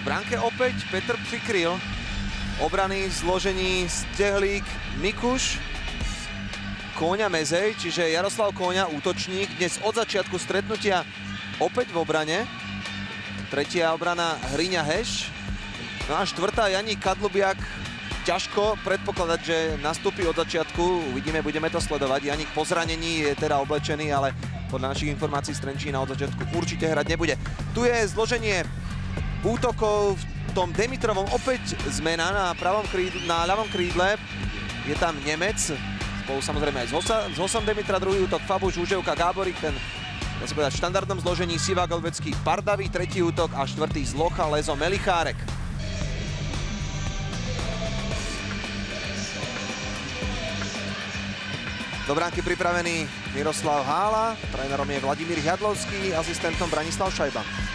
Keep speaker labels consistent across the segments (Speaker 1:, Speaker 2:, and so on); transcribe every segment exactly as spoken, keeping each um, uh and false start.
Speaker 1: V bránke opäť Petr Přikryl. Obrany v zložení Stehlík, Mikuš, Kóňa, Mezej, čiže Jaroslav Kóňa, útočník. Dnes od začiatku stretnutia opäť v obrane. Tretia obrana Hryňa, Heš. No a štvrtá Janík Kadlubiak. Ťažko predpokladať, že nastúpi od začiatku. Uvidíme, budeme to sledovať. Janík po zranení je teda oblečený, ale podľa našich informácií z Trenčína od začiatku určite hrať nebude. Tu je zloženie útokov v tom Demitrovom. Opäť zmena na, pravom krídle, na ľavom krídle. Je tam Nemec, spolu samozrejme aj s, Hosa, s Hosom Demitra. Druhý útok Fabuš, Žuževka, Gáborík. Ten, dá sa povedať, v štandardnom zložení Siva, Golbecký, Pardavý. Tretí útok a štvrtý Zlocha, Lezo, Melichárek. Do bránky pripravený Miroslav Hála, trénerom je Vladimír Jadlovský, asistentom Branislav Šajba.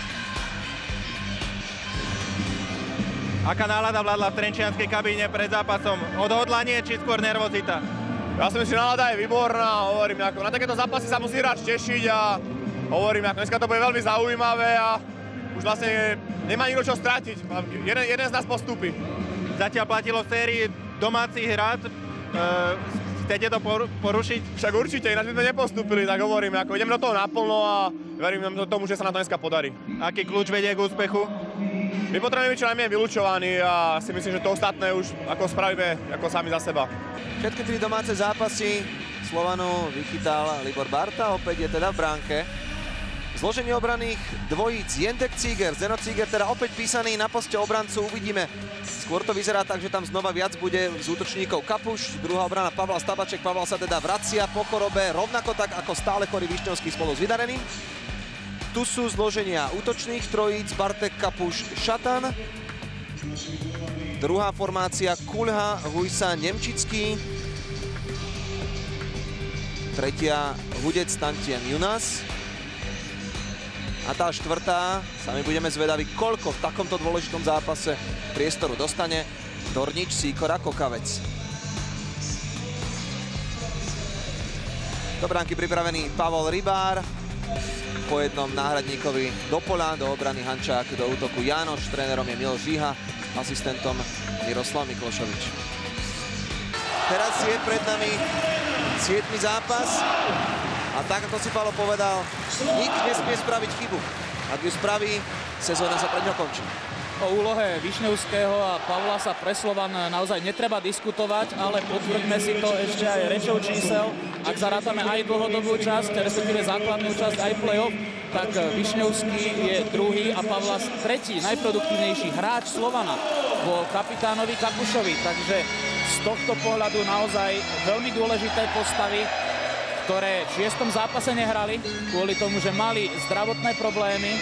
Speaker 2: Aká nálada vládla v trenčianskej kabíne pred zápasom? Odhodlanie či skôr nervozita?
Speaker 3: Ja si myslím, že nálada je výborná, hovorím, ako na takéto zápasy sa musí hráč tešiť a hovorím, ako dneska to bude veľmi zaujímavé a už vlastne nemá nikto čo stratiť, jeden, jeden z nás postupí.
Speaker 2: Zatiaľ platilo v sérii domácich hrad. E Chcete to porušiť?
Speaker 3: Však určite, ináč by sme nepostúpili, tak hovorím, ako idem do toho naplno a verím tomu, že sa na to dneska podarí.
Speaker 2: Aký kľúč vedie k úspechu?
Speaker 3: My potrebujeme byť čo najmenej vylúčovaní a si myslím, že to ostatné už ako spravíme ako sami za seba.
Speaker 1: Všetky tri domáce zápasy Slovanu vychytal Libor Barta, opäť je teda v bránke. Zloženie obraných dvojíc Jendek Cíger, Zeno Cíger teda opäť písaný na poste obrancu, uvidíme. Skôr to vyzerá tak, že tam znova viac bude z útočníkov Kapuš, druhá obrana Pavel Stabaček, Pavel sa teda vracia po chorobe, rovnako tak ako stále chorý Višňovský spolu s Vydareným. Tu sú zloženia útočných trojíc Bartek, Kapuš, Šatan. Druhá formácia Kulha, Hujsa, Nemčický. Tretia Hudec, Tantian, Junas. A tá štvrtá, sami budeme zvedaví, koľko v takomto dôležitom zápase priestoru dostane. Dornič, Sýkora, Kokavec. Do bránky pripravený Pavol Rybár. Po jednom náhradníkovi do poľa, do obrany Hančák, do útoku Jánoš. Trénerom je Miloš Žíha, asistentom Miroslav Miklošovič. Teraz je pred nami siedmy zápas. A tak, ako si Paolo povedal, nik nesmie spraviť chybu. Ak ju spraví, sezóna sa pred ňou končí.
Speaker 4: O úlohe Višňovského a Pavla sa pre Slovan naozaj netreba diskutovať, ale potvrďme si to ešte aj rečou čísel. Ak zarátame aj dlhodobú časť, respektíve základnú časť, aj play-off, tak Višňovský je druhý a Pavlas tretí najproduktívnejší hráč Slovana po kapitánovi Kapušovi. Takže z tohto pohľadu naozaj veľmi dôležité postavy, ktoré v šiestom zápase nehrali kvôli tomu, že mali zdravotné problémy.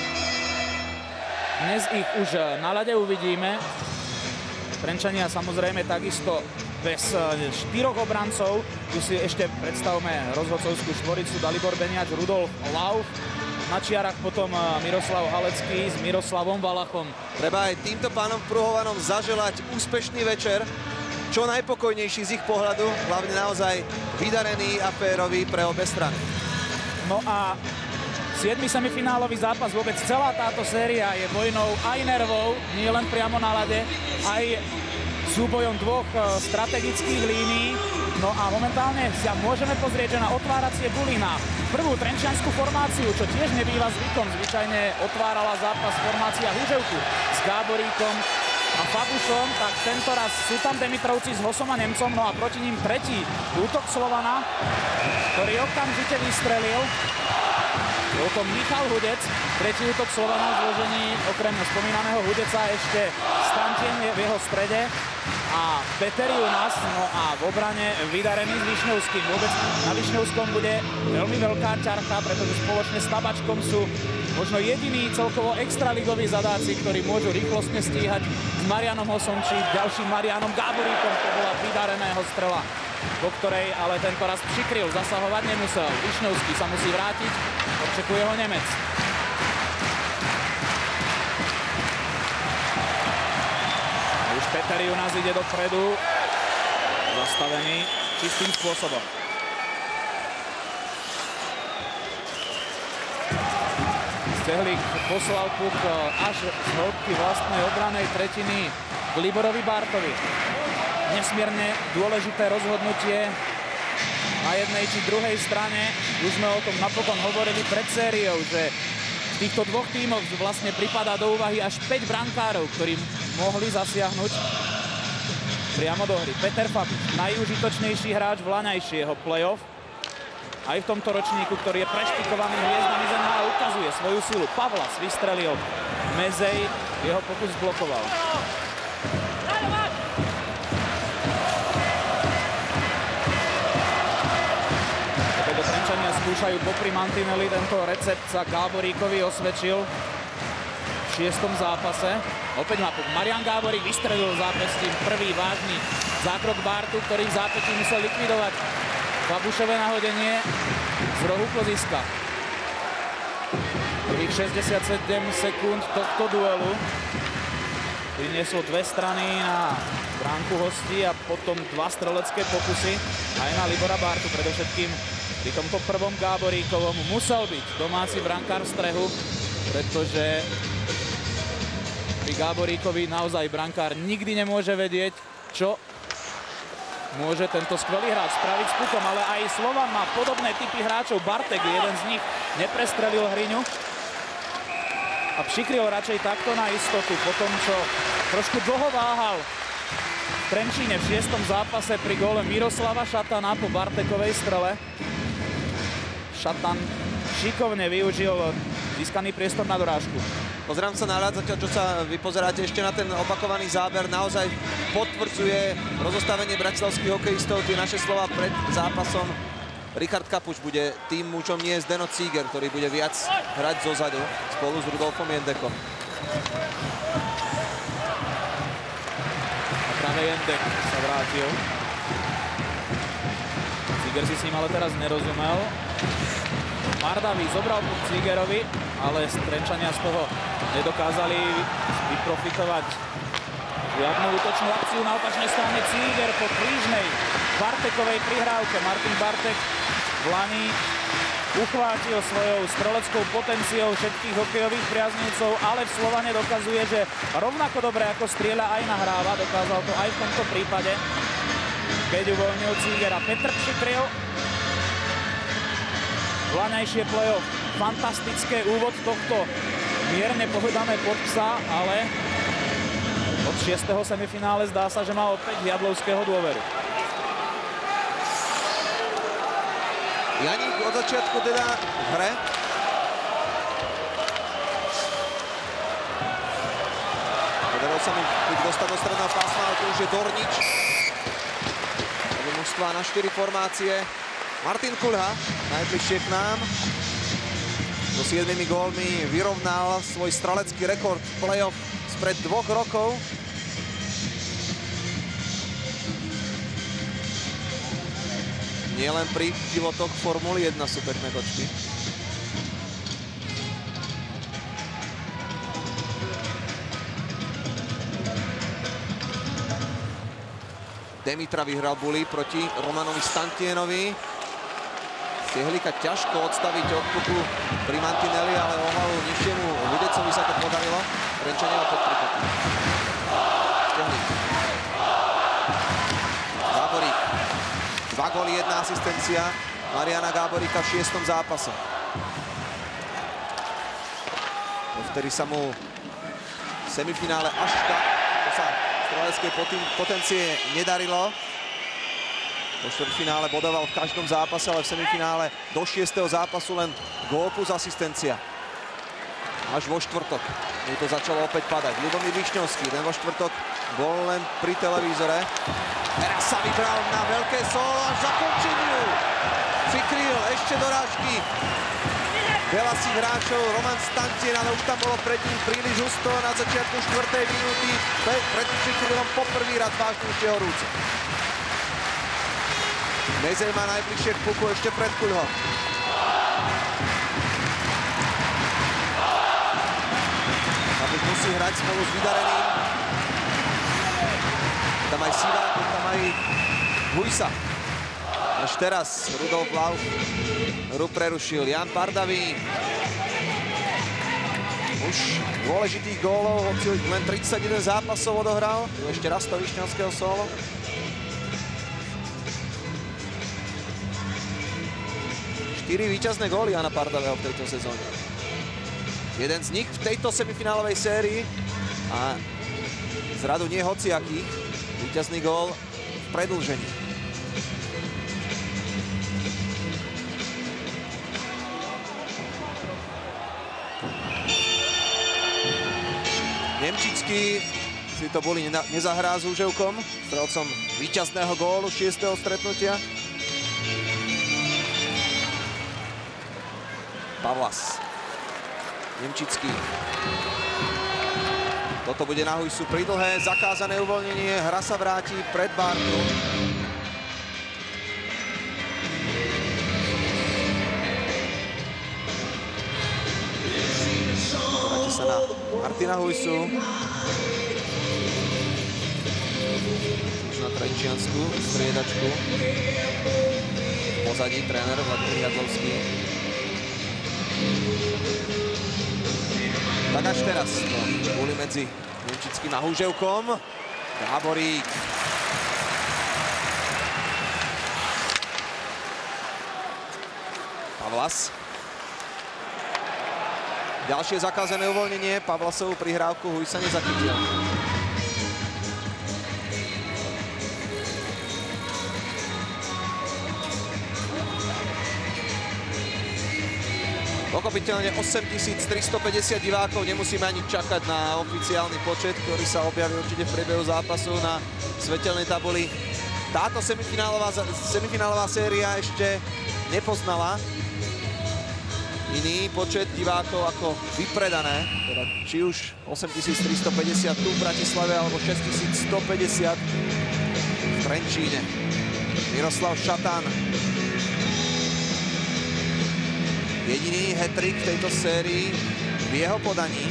Speaker 4: Dnes ich už na ľade uvidíme. Trenčania samozrejme takisto bez štyroch obrancov. Tu si ešte predstavme rozhodcovskú štvoricu Dalibor Beniač, Rudolf Lauf. Na čiarach potom Miroslav Halecký s Miroslavom Valachom.
Speaker 1: Treba aj týmto pánom v Pruhovanom zaželať úspešný večer. Čo najpokojnejší z ich pohľadu, hlavne naozaj vydarený a férový pre obe strany.
Speaker 4: No a siedmy semifinálový zápas, vôbec celá táto séria je vojnou aj nervov, nie len priamo na ľade, aj súbojom dvoch strategických línií. No a momentálne sa môžeme pozrieť, že na otváracie buly na prvú trenčiansku formáciu, čo tiež nebýva zvykom, zvyčajne otvárala zápas formácia Húževku s Gáboríkom a Fabušom, tak tento raz sú tam Demitrovci s Hosom a Nemcom, no a proti ním tretí útok Slovana, ktorý okamžite vystrelil. Bol to Michal Hudec, tretí útok Slovana v zložení okrem spomínaného Hudeca ešte Stantien je v jeho strede a Peter Junas, no a v obrane Vydarený s Višňovským. Vôbec na Višňovskom bude veľmi veľká ťarcha, pretože spoločne s Tabačkom sú možno jediní celkovo extraligoví zadáci, ktorí môžu rýchlostne stíhať s Marianom Hosom či ďalším Marianom Gáboríkom. To bola Vydareného strela, po ktorej ale tento raz Přikryl, zasahovať nemusel. Višňovský sa musí vrátiť, odčekuje ho Nemec. Už Peter Junas ide dopredu, zastavený čistým spôsobom. Stehlík poslal puk až z hĺbky vlastnej obranej tretiny k Liborovi Bartovi. Nesmierne dôležité rozhodnutie na jednej či druhej strane. Už sme o tom napokon hovorili pred sériou, že v týchto dvoch tímoch vlastne pripadá do úvahy až päť brankárov, ktorí mohli zasiahnuť priamo do hry. Peter Fabič, najúžitočnejší hráč vlaňajšieho play-off. Aj v tomto ročníku, ktorý je prešpikovaný hviezdami zem a ukazuje svoju silu. Pavlas vystrelil Mezej, jeho pokus blokoval. Keď do Trenčania skúšajú popri mantineli, tento recept sa Gáboríkovi osvedčil v šiestom zápase. Opäť má puk. Marian Gáborík vystrelil zápestím prvý vážny zákrok Bartu, ktorý v zápätí musel likvidovať. Babušové nahodenie z rohu kloziska. Prvých šesťdesiatsedem sekúnd tohto duelu prinieslo dve strany na bránku hostí a potom dva strelecké pokusy aj na Libora Bartu. Predovšetkým pri tomto prvom Gáboríkovom musel byť domáci brankár v strehu, pretože pri Gáboríkovi naozaj brankár nikdy nemôže vedieť, čo môže tento skvelý hráč spraviť s pukom, ale aj Slovan má podobné typy hráčov. Bartek, jeden z nich, neprestrelil Hryňu a přikryl radšej takto na istotu, po tom, čo trošku dlho váhal v Trenčíne v šiestom zápase pri góle Miroslava Šatana po Bartekovej strele. Šatan šikovne využil získaný priestor na dorážku.
Speaker 1: Pozerám sa na ľad, zatiaľ čo sa vy pozeráte ešte na ten opakovaný záber, naozaj potvrdzuje rozostavenie bratislavských hokejistov, tie naše slova pred zápasom. Richard Kapuč bude tým mužom, nie je Zdeno Cíger, ktorý bude viac hrať zozadu spolu s Rudolfom Jendekom.
Speaker 4: A práve Jendek sa vrátil. Cíger si s ním ale teraz nerozumel. Mardaví zobral puk Cígerovi, ale Trenčania z toho nedokázali vyprofitovať žiadnu útočnú akciu. Na opačnej strane Cíger po krížnej Bartekovej prihrávke. Martin Bartek v lani uchvátil svojou streleckou potenciou všetkých hokejových priaznivcov, ale v Slovane dokazuje, že rovnako dobre ako strieľa aj nahráva. Dokázal to aj v tomto prípade, keď uvoľnil Cígera. Petr Přikryl. Vlaňajšie play-off. Fantastické úvod tohto mierne povedané pod psa, ale od šiesteho semifinále zdá sa, že má opäť Jadlovského dôveru.
Speaker 1: Janík od začiatku teda v hre. Podarilo sa mu dostať do stredného pásma, ale to už je Dornič. Mužstva na štyri formácie. Martin Kulha, najbližšie k nám. So siedmimi gólmi vyrovnal svoj strelecký rekord v play-off spred dvoch rokov. Nie len pri pilotoch Formuly jeden sú pekné točky. Demitra vyhral Bully proti Romanovi Stantienovi. Stehlíka ťažko odstaviť od puku pri mantineli, ale o hlavu nižšiemu Hudecovi sa to podarilo. Trenčania opäť prikopí. Stehlík. Gáborík. Dva góly, jedna asistencia Mariana Gáboríka v šiestom zápase. Vtedy sa mu v semifinále až tak sa streleckej potencie nedarilo. Po štvrťfinále bodoval v každom zápase, ale v semifinále do šiesteho zápasu len gól plus asistencia. Až vo štvrtok mu to začalo opäť padať. Ľubomír Višňovský, ten vo štvrtok bol len pri televízore. Teraz sa vybral na veľké solo až zakončeniu. Přikryl ešte dorážky. Veľa si hráčov, Roman Stantien, ale už tam bolo pred ním príliš husto na začiatku štvrtej minúty. Pred Přikrylom poprvý raz vážnejšie horúce. Mezej má najbližšie k puku ešte pred Kulhom. Kapuč musí hrať spolu s vydareným. Tam aj Sivák, tam aj Hujsa. Až teraz Rudolf Lauf hru prerušil. Jan Pardavý. už dôležitých gólov, hoci len tridsaťjeden zápasov odohral. Ešte raz to Višňovského solo. štyri víťazné góly Jana Pardaveho v tejto sezóne. Jeden z nich v tejto semifinálovej sérii a z radu nie hociakých. Víťazný gól v predĺžení. Nemčický si to boli nezahrá s Úževkom, strelcom víťazného gólu šiesteho stretnutia. Pavlas. Nemčický. Toto bude na Hujsu pridlhé, zakázané uvoľnenie, hra sa vráti pred Bartu. Vráti sa na Martina Hujsu. Už na Trenčiansku striedačku. V pozadí tréner Vladimír Jadlovský. Tak až teraz to boli medzi Nemčickým a Húževkom. Gáborík. Pavlas. Ďalšie zakázané uvoľnenie. Pavlasovú prihrávku Hujs sa nezachytil. Pochopiteľne osemtisíc tristopäťdesiat divákov, nemusíme ani čakať na oficiálny počet, ktorý sa objaví určite v priebehu zápasu na svetelnej tabuli. Táto semifinálová, semifinálová séria ešte nepoznala iný počet divákov ako vypredané, teda či už osemtisíc tristopäťdesiat tu v Bratislave alebo šesťtisíc stopäťdesiat v Trenčíne. Miroslav Šatan. Jediný hat-trick v tejto sérii v jeho podaní.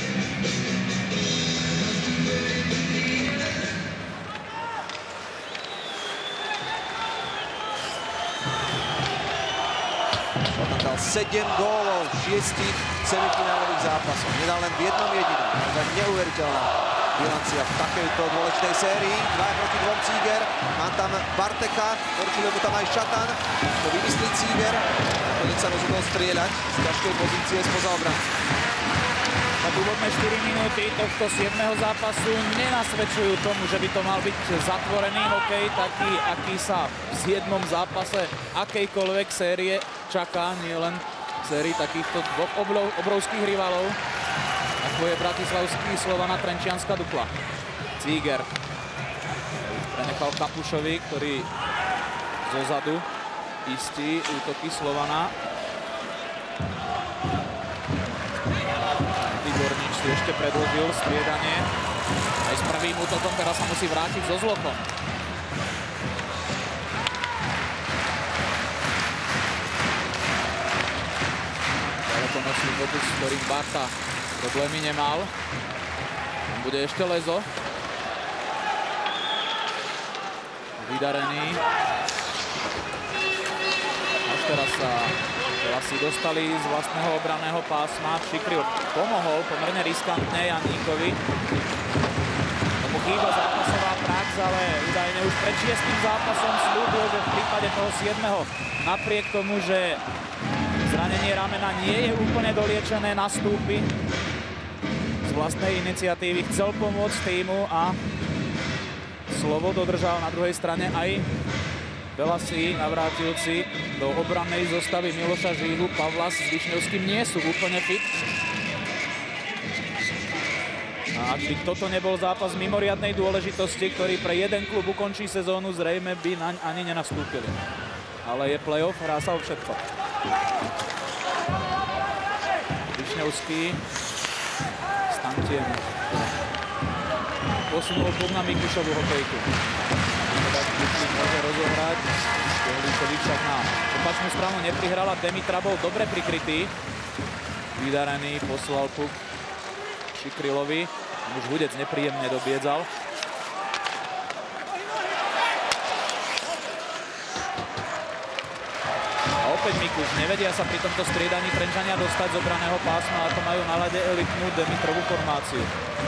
Speaker 1: Šatan dal sedem gólov v šiestich semifinálových zápasoch. Nedal len v jednom jedinom. To je neuveriteľná bilancia v takejto dôležitej sérii. dva proti dvom Cíger. Má tam Barteka, určite mu tam aj Šatan. To vymyslí Cíger. Nakoniec sa rozhodol strieľať z ťažkej pozície spoza obrany.
Speaker 4: Tak úvodné štyri minúty tohto siedmeho zápasu nenasvedčujú tomu, že by to mal byť zatvorený hokej, taký, aký sa v siedmom zápase akejkoľvek série čaká, nielen sérii takýchto dvoch obrovských rivalov, ako je bratislavský Slovana Trenčianska Dukla. Cíger prenechal Kapušovi, ktorý zozadu istí útoky Slovana. Igornič si ešte predĺžil striedanie. Aj s prvým útokom teraz sa musí vrátiť so zlokom. Ďalekonosný pokus, s ktorým Barta problémy nemal. Tam bude ešte Lezo. Vydarený. Až teraz sa Vlasy dostali z vlastného obranného pásma. Šikryl pomohol pomerne riskantne Janíkovi. Tomu chýba zápasová prax, ale údajne už pred šiestým zápasom slúbil, že v prípade toho siedmeho napriek tomu, že zranenie ramena nie je úplne doliečené, nastúpi z vlastnej iniciatívy. Chcel pomôcť týmu a slovo dodržal. Na druhej strane aj Velasí, navrátilci do obrannej zostavy Miloša Žíhu. Pavlas s Višňovským nie sú úplne fit. A ak by toto nebol zápas mimoriadnej dôležitosti, ktorý pre jeden klub ukončí sezónu, zrejme by naň ani nenastúpili. Ale je play-off, hrá sa o všetko. Višňovský. Stantien. Posunul puk na Mikušovu hokejku. Môže rozohrať. Štehlíkovi však na opačnú stranu neprihrala. Demitra bol dobre prikrytý. Vydarený poslal puk Šikrylovi. Už Hudec nepríjemne dobiedzal. A opäť naspäť Mikuš. Nevedia sa pri tomto striedaní Trenčania dostať z obraného pásma a to majú na ľade elitnú Demitrovú formáciu.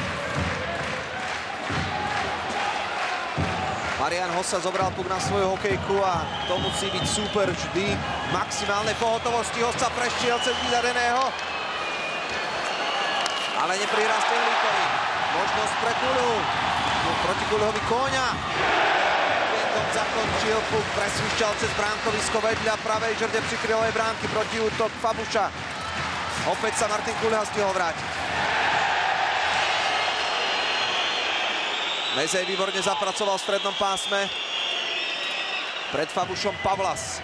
Speaker 1: Marian Hossa zobral puk na svoju hokejku a to musí byť super vždy. Maximálnej pohotovosti Hossa prešiel cez vydareného. Ale neprihrá Stehlíkovi. Možnosť pre Kuľu. Proti Kuľovi Kóňa. Klientom zakončil puk, presúšťal cez bránkovisko vedľa pravej žrde prikrylovej bránky proti útok Fabuša. Opäť sa Martin Kuľa stihol vrátiť. Mezej výborne zapracoval v strednom pásme. Pred Fabušom Pavlas.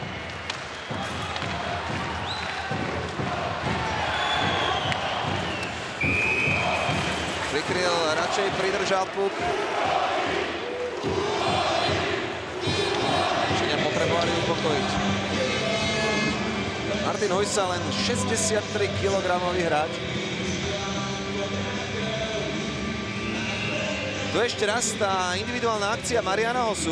Speaker 1: Prikryl, radšej pridržal puk. Trenčania potrebovali upokojiť. Martin Hojsa len šesťdesiattri kilogramový hráč. Tu ešte raz tá individuálna akcia Mariana Hossu.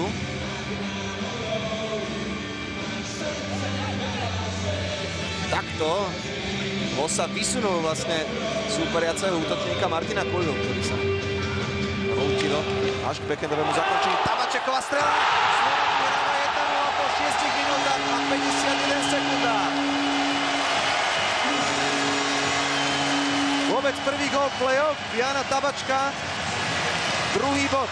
Speaker 1: Takto Hossa vysunul vlastne súperiaceho útočníka Martina Kuľu, ktorý sa rútil až k backhandovému zakončení. Tabačeková strela! Slovan vyhráva jeden nula po šiestich minútach a päťdesiatjeden sekundách. Vôbec prvý gól play-off Jana Tabačka. Druhý bod.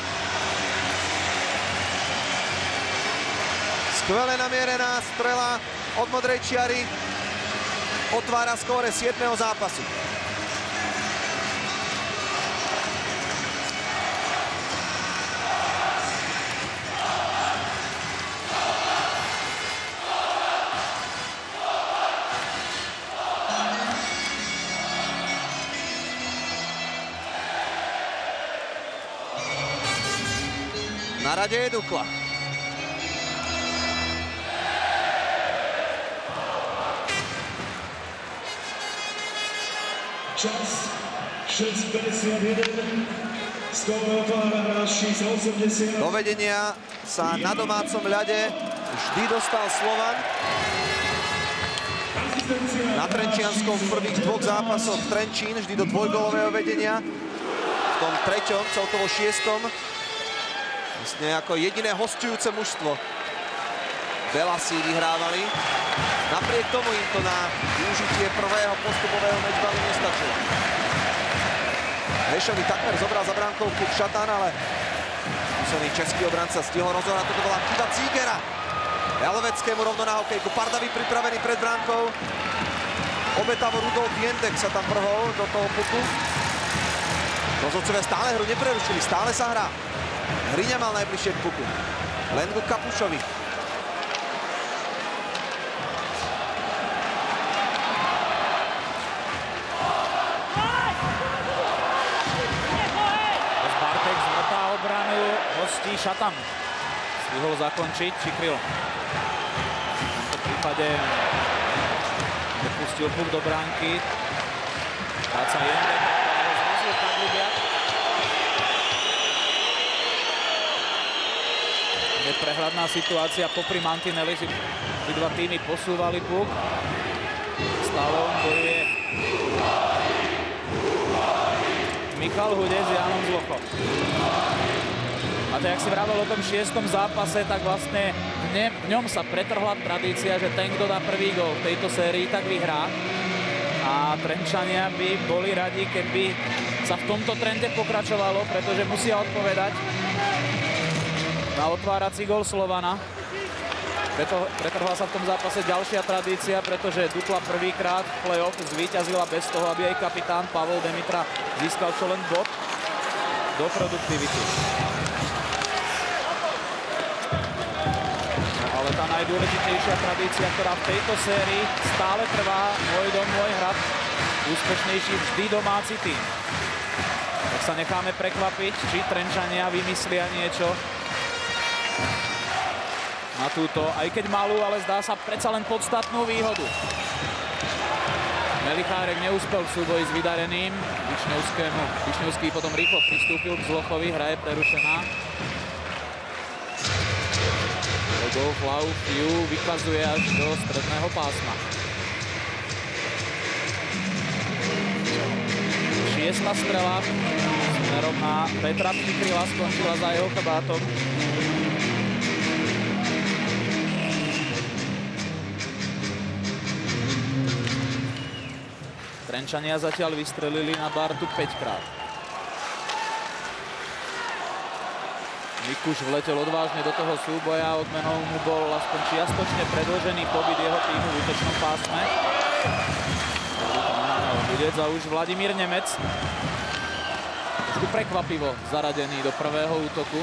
Speaker 1: Skvele namierená strela od modrej čiary otvára skóre siedmeho zápasu. Na rade je Dukla.
Speaker 5: Čas šesť päťdesiatjeden, skóre otvára hráč číslo osemdesiat.
Speaker 1: Do vedenia sa na domácom ľade vždy dostal Slovan. Na Trenčianskom v prvých dvoch zápasoch Trenčín vždy do dvojgólového vedenia. V tom treťom, celkovo šiestom, vlastne ako jediné hostujúce mužstvo Belasi vyhrávali. Napriek tomu im to na využitie prvého postupového mečbalu nestačilo. Hešovi takmer zobral za bránkou puk Šatan, ale skúsený český obranca stihol rozhodnúť. Toto bola chyba Cígera. Jaloveckému rovno na hokejku. Pardavi pripravený pred bránkou. Obetavo Rudolf Jendek sa tam prhol do toho puku. Rozhodcovia stále hru neprerušili, stále sa hrá. Hriňa mal najbližšie k puku. Len ku Kapušovi.
Speaker 4: Bartek zvrtá obranu hostí Šatan. Stihol zakončiť Čikryl. V tomto prípade nepustil puk do bránky. Práca Jendek. Zrazil Kadlubiak. Neprehľadná situácia popri mantineli, si dva týmy posúvali puk. Stále on bojuje Michal Hudec s Jánom Zlochom. A to, jak si vravel o tom šiestom zápase, tak vlastne v ňom sa pretrhla tradícia, že ten, kto dá prvý gól v tejto sérii, tak vyhrá. A Trenčania by boli radi, keby sa v tomto trende pokračovalo, pretože musia odpovedať na otvárací gól Slovana. Preto pretrhla sa v tom zápase ďalšia tradícia, pretože Dukla prvýkrát v play-off zvíťazila bez toho, aby aj kapitán Pavol Demitra získal čo len bod do produktivity. Ale tá najdôležitejšia tradícia, ktorá v tejto sérii stále trvá, môj dom, môj hrad, úspešnejší vždy domáci tým. Tak sa necháme prekvapiť, či Trenčania vymyslia niečo na túto, aj keď malú, ale zdá sa predsa len podstatnú výhodu. Melichárek neúspel v súboji s vydareným. Višňovskému. Višňovský potom rýchlo pristúpil k Zlochovi, hra je prerušená. Golf Love ju vykazuje až do stredného pásma. Šiesta strela smerom na Petra Pšikryla skončila za jeho chrbátom. Trenčania zatiaľ vystrelili na Bartu päťkrát. Mikuš vletel odvážne do toho súboja, odmenou mu bol aspoň čiastočne predĺžený pobyt jeho týmu v útočnom pásme. Budec a už Vladimír Nemec. Trošku prekvapivo zaradený do prvého útoku.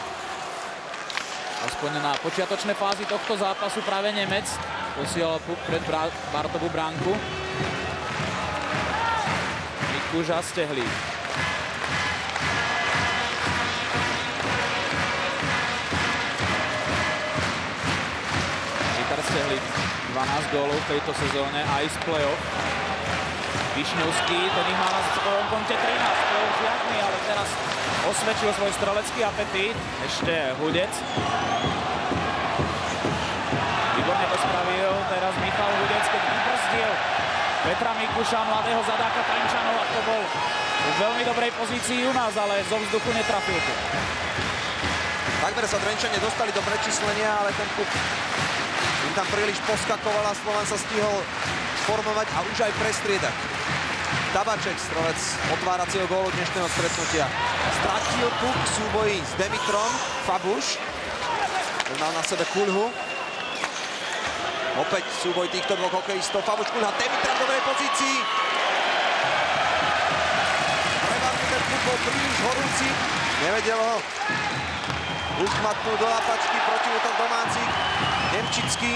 Speaker 4: Aspoň na počiatočné fázy tohto zápasu práve Nemec posielal puk pred Bartovú bránku. Mikuš a Stehlík. Richard Stehlík, dvanásť gólov v tejto sezóne aj z play-off. Višňovský, ten ich má na svojom konte trinásť, to je žiadny, ale teraz osvedčil svoj strelecký apetít. Ešte Hudec. Výborne to spravil teraz Michal Hudec, keď vybrzdil Petra Mikuša, mladého zadáka Trenčanov, a to bol v veľmi dobrej pozícii u nás, ale zo vzduchu netrafil tu.
Speaker 1: Takmer sa Trenčania dostali do prečíslenia, ale ten puk im tam príliš poskakoval a Slovan sa stihol formovať a už aj prestriedať. Tabaček, strelec otváracieho gólu dnešného stretnutia. Stratil puk v súboji s Demitrom. Fabuš. Ten mal na sebe Kulhu. Opäť súboj týchto dvoch hokejistov. Fabuš, Kulha, Demitra v dobrej pozícii. Prevarný ten puk bol príliš horúci. Nevedel ho uchmatnúť do lapačky. Protiútok domácich. Nemčický.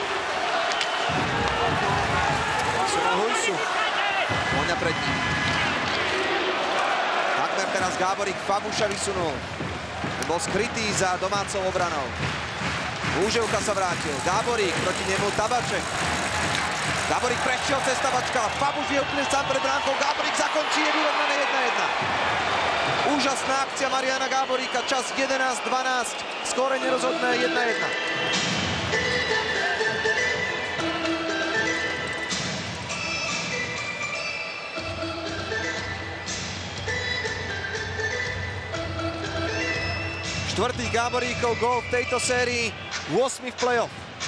Speaker 1: Vysunul Hujsu. Koňa pred ním. Takmer teraz Gáborík Fabuša vysunul. Bol skrytý za domácou obranou. Úževka sa vrátil. Gáborík, proti nemu Tabaček. Gáborík prešiel cez Tabačka. Fabuš je úplne sám pred bránkou. Gáborík zakončí, je vyrovnané jedna jedna. Úžasná akcia Mariana Gáboríka. Čas jedenásť dvanásť. Skóre nerozhodné jedna jedna. Štvrtý Gáboríkov gól v tejto sérii, ôsmy v play-off.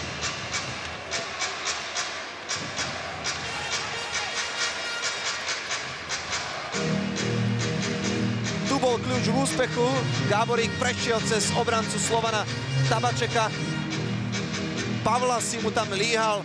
Speaker 1: Tu bol kľúč k úspechu. Gáborík prešiel cez obrancu Slovana Tabačeka. Pavla si mu tam líhal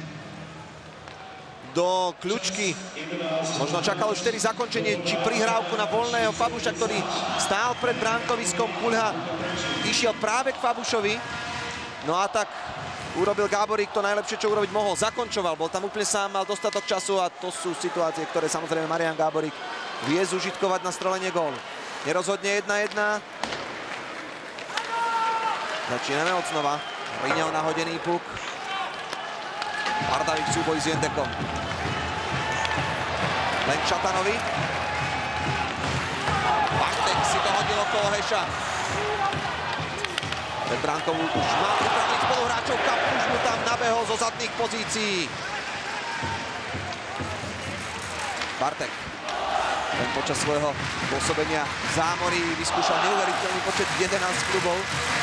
Speaker 1: do kľučky. Možno čakal už vtedy zakončenie či prihrávku na voľného Fabuša, ktorý stál pred bránkoviskom. Kulha išiel práve k Fabušovi. No a tak urobil Gáborík to najlepšie, čo urobiť mohol. Zakončoval, bol tam úplne sám, mal dostatok času a to sú situácie, ktoré samozrejme Marian Gáborík vie zužitkovať na strelenie gólu. Nerozhodne jedna jedna. Začíname od znova. Riňal nahodený puk. Bardavý v súboji s Jendekom. Len Čatanovi. Bartek si to hodil okolo Heša. Pred bránkou už má pripravených spoluhráčov. Kapuš mu tam nabehol zo zadných pozícií. Bartek. Ten počas svojho pôsobenia v Zámorí vyskúšal neuveriteľný počet jedenásť klubov.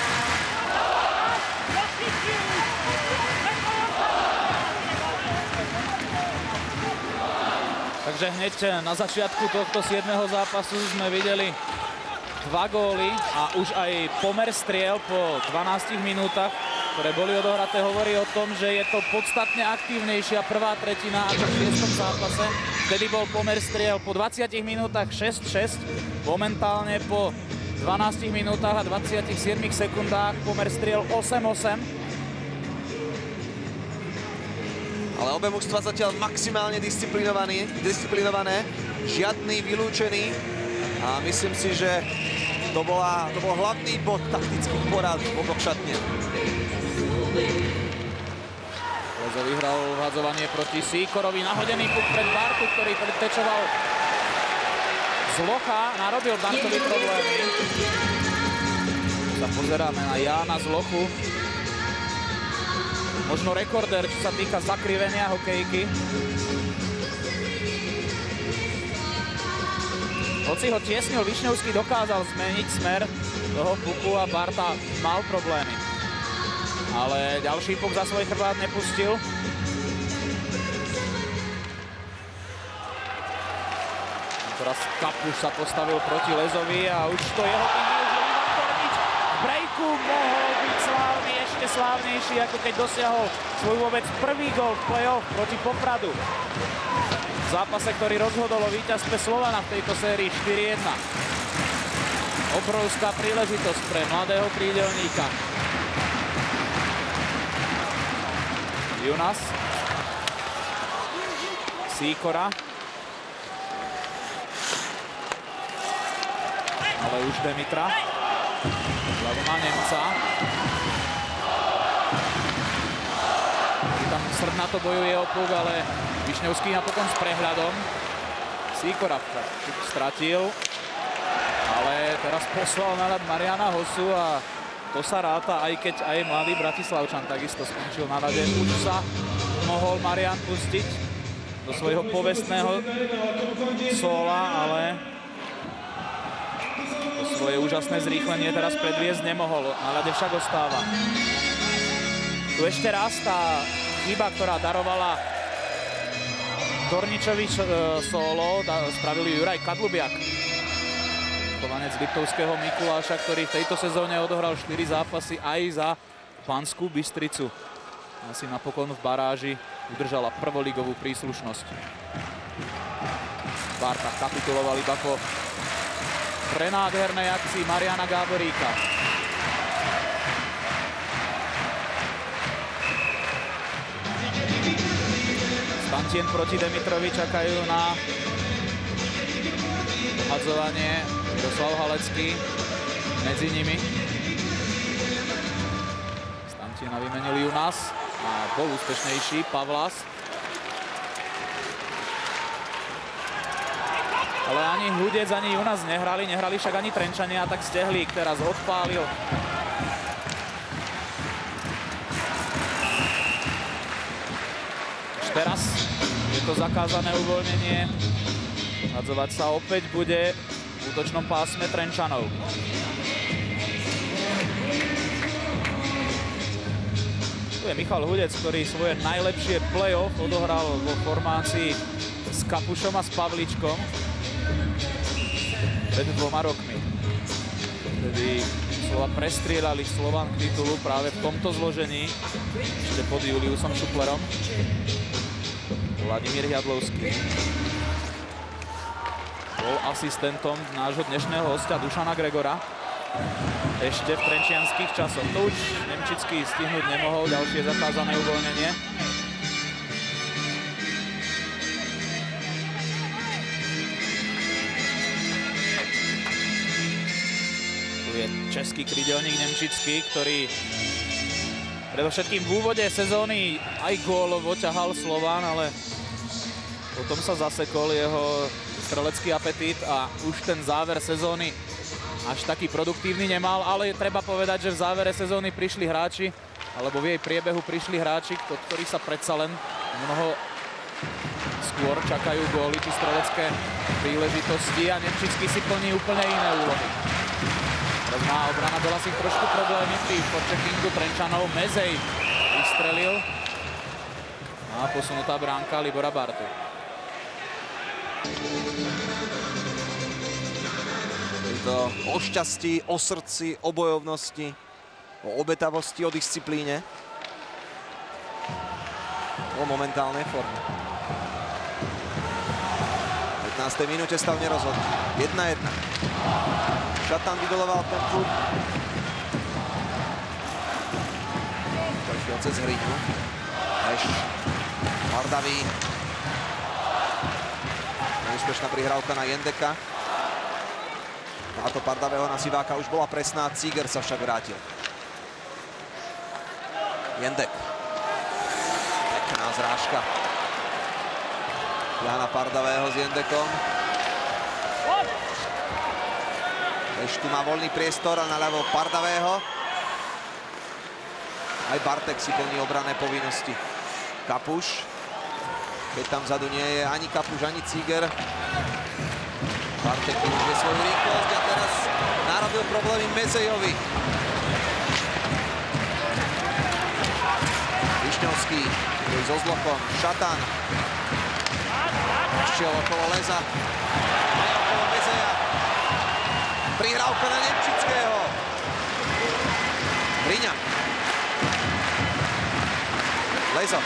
Speaker 4: Takže hneď na začiatku tohto siedmeho zápasu sme videli dva góly a už aj pomer striel po dvanástich minútach, ktoré boli odohraté, hovorí o tom, že je to podstatne aktívnejšia prvá tretina ako v šiestom zápase. Vtedy bol pomer striel po dvadsiatich minútach šesť šesť, momentálne po dvanástich minútach a dvadsiatich siedmich sekundách pomer striel osem osem.
Speaker 1: Ale obe mužstva zatiaľ maximálne disciplinované, žiadny vylúčený a myslím si, že to, bola, to bol hlavný bod taktických porad v oboch šatniach.
Speaker 4: Lezo vyhral vhadzovanie proti Sýkorovi, nahodený puk pred Bartu, ktorý predtečoval Zlocha, narobil Bartovi problémy. Sa pozeráme na Jána Zlochu. možno rekorder, čo sa týka zakrivenia hokejky. Hoci ho tiesnil, Višňovský dokázal zmeniť smer toho puku a Barta mal problémy. Ale ďalší puk za svoj chrbát nepustil. Teraz Kapuš sa postavil proti Lezovi a už to jeho tým využil Ivan Kornič. V breaku mohol byť slávny, ešte slávnejší, ako keď dosiahol svoj vôbec prvý gól v play-off proti Popradu. V zápase, ktorý rozhodol o víťazstve Slovana v tejto sérii štyri jedna. Obrovská príležitosť pre mladého krídelníka. Junas. Sýkora. Ale už Demitra. Hlavu má Nemca. Tam Srdnato bojuje o puk, ale Višňovský napokon s prehľadom. Sýkora stratil. Ale teraz poslal na ľad Mariana Hosu a to sa ráta, aj keď aj mladý Bratislavčan takisto skončil na ľade. Už sa mohol Marian pustiť do svojho povestného sóla, ale to svoje úžasné zrýchlenie teraz predviesť nemohol. Na ľade však ostáva. Tu ešte raz tá chyba, ktorá darovala Torničovi solo, spravil Juraj Kadlubiak. Kovanec Liptovského Mikuláša, ktorý v tejto sezóne odohral štyri zápasy aj za Banskú Bystricu. Asi napokon v baráži udržala prvoligovú príslušnosť. Barta kapituloval iba po prenádhernej akcii Mariana Gáboríka. Stantien proti Demitrovi čakajú na hadzovanie. Miroslav Halecký medzi nimi. Stantiena vymenil Junas a bol úspešnejší Pavlas. Ale ani Hudec, ani Junas nehrali, nehrali však ani Trenčania, tak Stehlík teraz odpálil. Už teraz je to zakázané uvoľnenie. Hadzovať sa opäť bude v útočnom pásme Trenčanov. Tu je Michal Hudec, ktorý svoje najlepšie play-off odohral vo formácii s Kapušom a s Pavličkom pred dvoma rokmi. Vtedy Slova prestrieľali Slovan k titulu práve v tomto zložení, ešte pod Juliusom Šuplerom. Vladimír Jadlovský bol asistentom nášho dnešného hostia Dušana Gregora. Ešte v trenčianskych časoch. To už Nemčický stihnúť nemohol. Ďalšie zakázané uvoľnenie. Tu je český krydelník Nemčický, ktorý predovšetkým v úvode sezóny aj gólovo ťahal Slovan, ale potom sa zasekol jeho strelecký apetít a už ten záver sezóny až taký produktívny nemal, ale treba povedať, že v závere sezóny prišli hráči, alebo v jej priebehu prišli hráči, ktorí sa predsa len mnoho skôr čakajú góly či strelecké príležitosti a Nemčický si plní úplne iné úlohy. Teraz má obrana Belasich trošku problémy pri forecheckingu Trenčanov. Mezej vystrelil a posunutá bránka Libora Bartu.
Speaker 1: To o šťastí, o srdci, o bojovnosti, o obetavosti, o disciplíne, o momentálnej forme. V pätnástej minúte stav nerozhodný. jedna jedna. Šatan vydoloval ten puk. Prešiel cez Hriňu. Eš. Mardavý. Neúspešná prihrávka na Jendeka. Táto Pardavého na Siváka už bola presná, Cíger sa však vrátil. Jendek. Pekná zrážka. Jana Pardavého s Jendekom. Ešte tu má voľný priestor a naľavo Pardavého. Aj Bartek si plní obranné povinnosti. Kapuš. Keď tam vzadu nie je ani Kapuš, ani Cíger. Bartek využije svoju rýchlosť a teraz narobil problémy Mezejovi. Višňovský je so zlokom. Šatan. Šiel okolo Leza. Aj okolo Mezeja. Prihrávka na Nemčického. Hriňa. Lezo.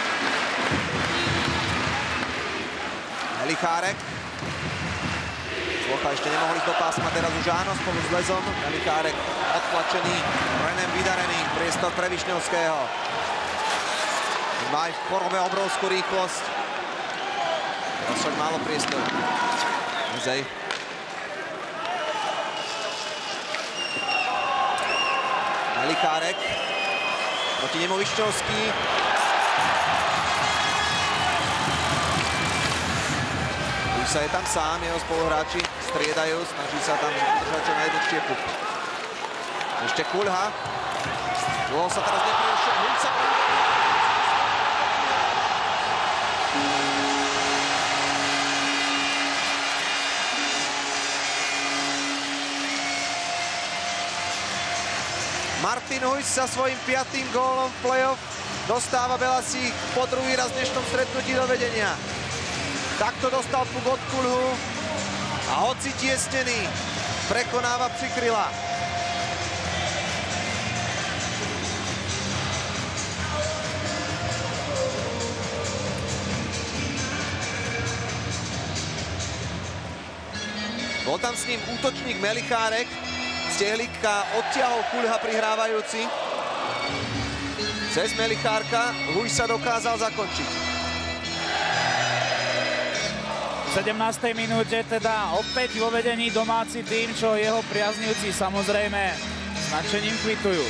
Speaker 1: Melichárek. Zlocha ešte nemohli ísť do pásma, teraz už áno, spolu s Lezom. Melichárek odtlačený, Renem vydarený, priestor pre Višňovského. Má aj v forme obrovskú rýchlosť. Teraz však málo priestoru. Mezej. Melichárek. Proti nemu Višňovský. Už sa je tam sám, jeho spoluhráči striedajú, snaží sa tam držať čo najdlhšie puk. Ešte Kulha. Dlho sa teraz neprišiel. Hulca. Martin Hujs sa svojím piatým gólom v play-off dostáva Belasík po druhý raz v dnešnom stretnutí do vedenia. Takto dostal puk od Kulhu a hoci tiesnený prekonáva Přikryla. Bol tam s ním útočník Melichárek. Z Tehlíka odtiahol Kulha prihrávajúci. Cez Melichárka Hujs sa dokázal zakončiť.
Speaker 4: V sedemnástej minúte teda opäť vo vedení domáci tým, čo jeho priaznivci samozrejme s nadšením kvitujú.